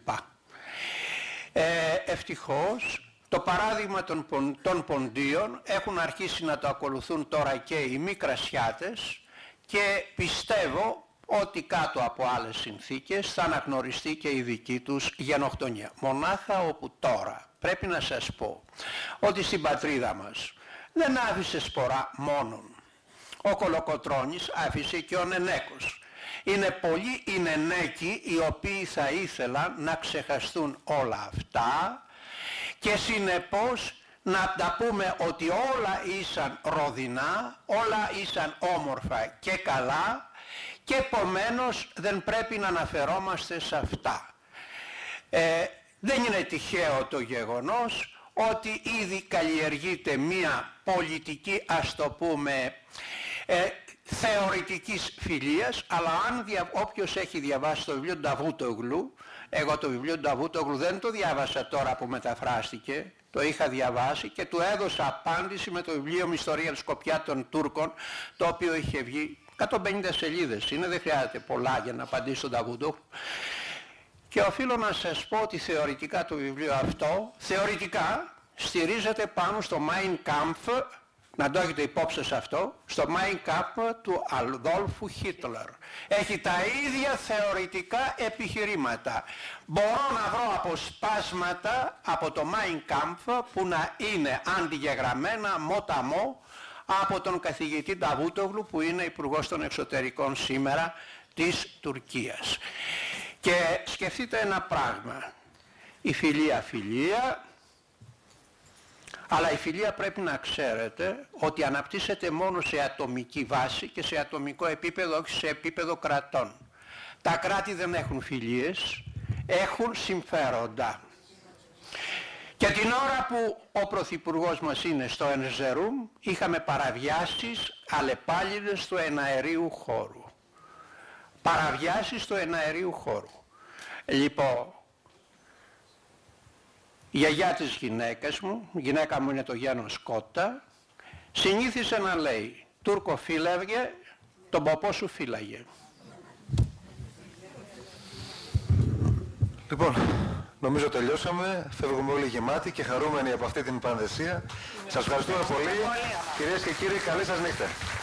S6: Ε, ευτυχώς το παράδειγμα των, πον, των Ποντίων έχουν αρχίσει να το ακολουθούν τώρα και οι Μικρασιάτες και πιστεύω ότι κάτω από άλλες συνθήκες θα αναγνωριστεί και η δική τους γενοκτονία. Μονάχα όπου τώρα πρέπει να σας πω ότι στην πατρίδα μας δεν άφησε σπορά μόνον. Ο Κολοκοτρώνης άφησε και ο Νενέκος. Είναι πολλοί οι Νενέκοι οι οποίοι θα ήθελαν να ξεχαστούν όλα αυτά και συνεπώς να τα πούμε ότι όλα ήσαν ροδινά, όλα ήσαν όμορφα και καλά και επομένως δεν πρέπει να αναφερόμαστε σε αυτά. Ε, δεν είναι τυχαίο το γεγονός ότι ήδη καλλιεργείται μία πολιτική, ας το πούμε, ε, θεωρητικής φιλίας, αλλά αν δια, όποιος έχει διαβάσει το βιβλίο του Νταβούτογλου, εγώ το βιβλίο του Νταβούτογλου δεν το διάβασα τώρα που μεταφράστηκε, το είχα διαβάσει και του έδωσα απάντηση με το βιβλίο «Με ιστορία Σκοπιά των Τούρκων», το οποίο είχε βγει εκατόν πενήντα σελίδες είναι, δεν χρειάζεται πολλά για να απαντήσει στον Νταβούτογλου. Και οφείλω να σας πω ότι θεωρητικά το βιβλίο αυτό, θεωρητικά στηρίζεται πάνω στο Mein Kampf, να το έχετε υπόψη σας αυτό, στο Mein Kampf του Αδόλφου Χίτλερ. Έχει τα ίδια θεωρητικά επιχειρήματα. Μπορώ να βρω αποσπάσματα από το Mein Kampf που να είναι αντιγεγραμμένα μοταμό από τον καθηγητή Νταβούτογλου που είναι υπουργός των εξωτερικών σήμερα της Τουρκίας. Και σκεφτείτε ένα πράγμα, η φιλία φιλία, αλλά η φιλία πρέπει να ξέρετε ότι αναπτύσσεται μόνο σε ατομική βάση και σε ατομικό επίπεδο, όχι σε επίπεδο κρατών. Τα κράτη δεν έχουν φιλίες, έχουν συμφέροντα. Και την ώρα που ο Πρωθυπουργός μας είναι στο Ενζερούμ, είχαμε παραβιάσεις αλλεπάλληλες του εναερίου χώρου. Παραβιάσεις του εναερίου χώρου. Λοιπόν, η γιαγιά της γυναίκας μου, η γυναίκα μου είναι το Γιάννος Κότα, συνήθιζε να λέει «Τούρκο φύλαγε, τον ποπό σου φύλαγε».
S1: Λοιπόν, νομίζω τελειώσαμε. Φεύγουμε όλοι γεμάτοι και χαρούμενοι από αυτή την πανδεσία. Σας ευχαριστούμε πολύ. Κυρίες και κύριοι, καλή σας νύχτα.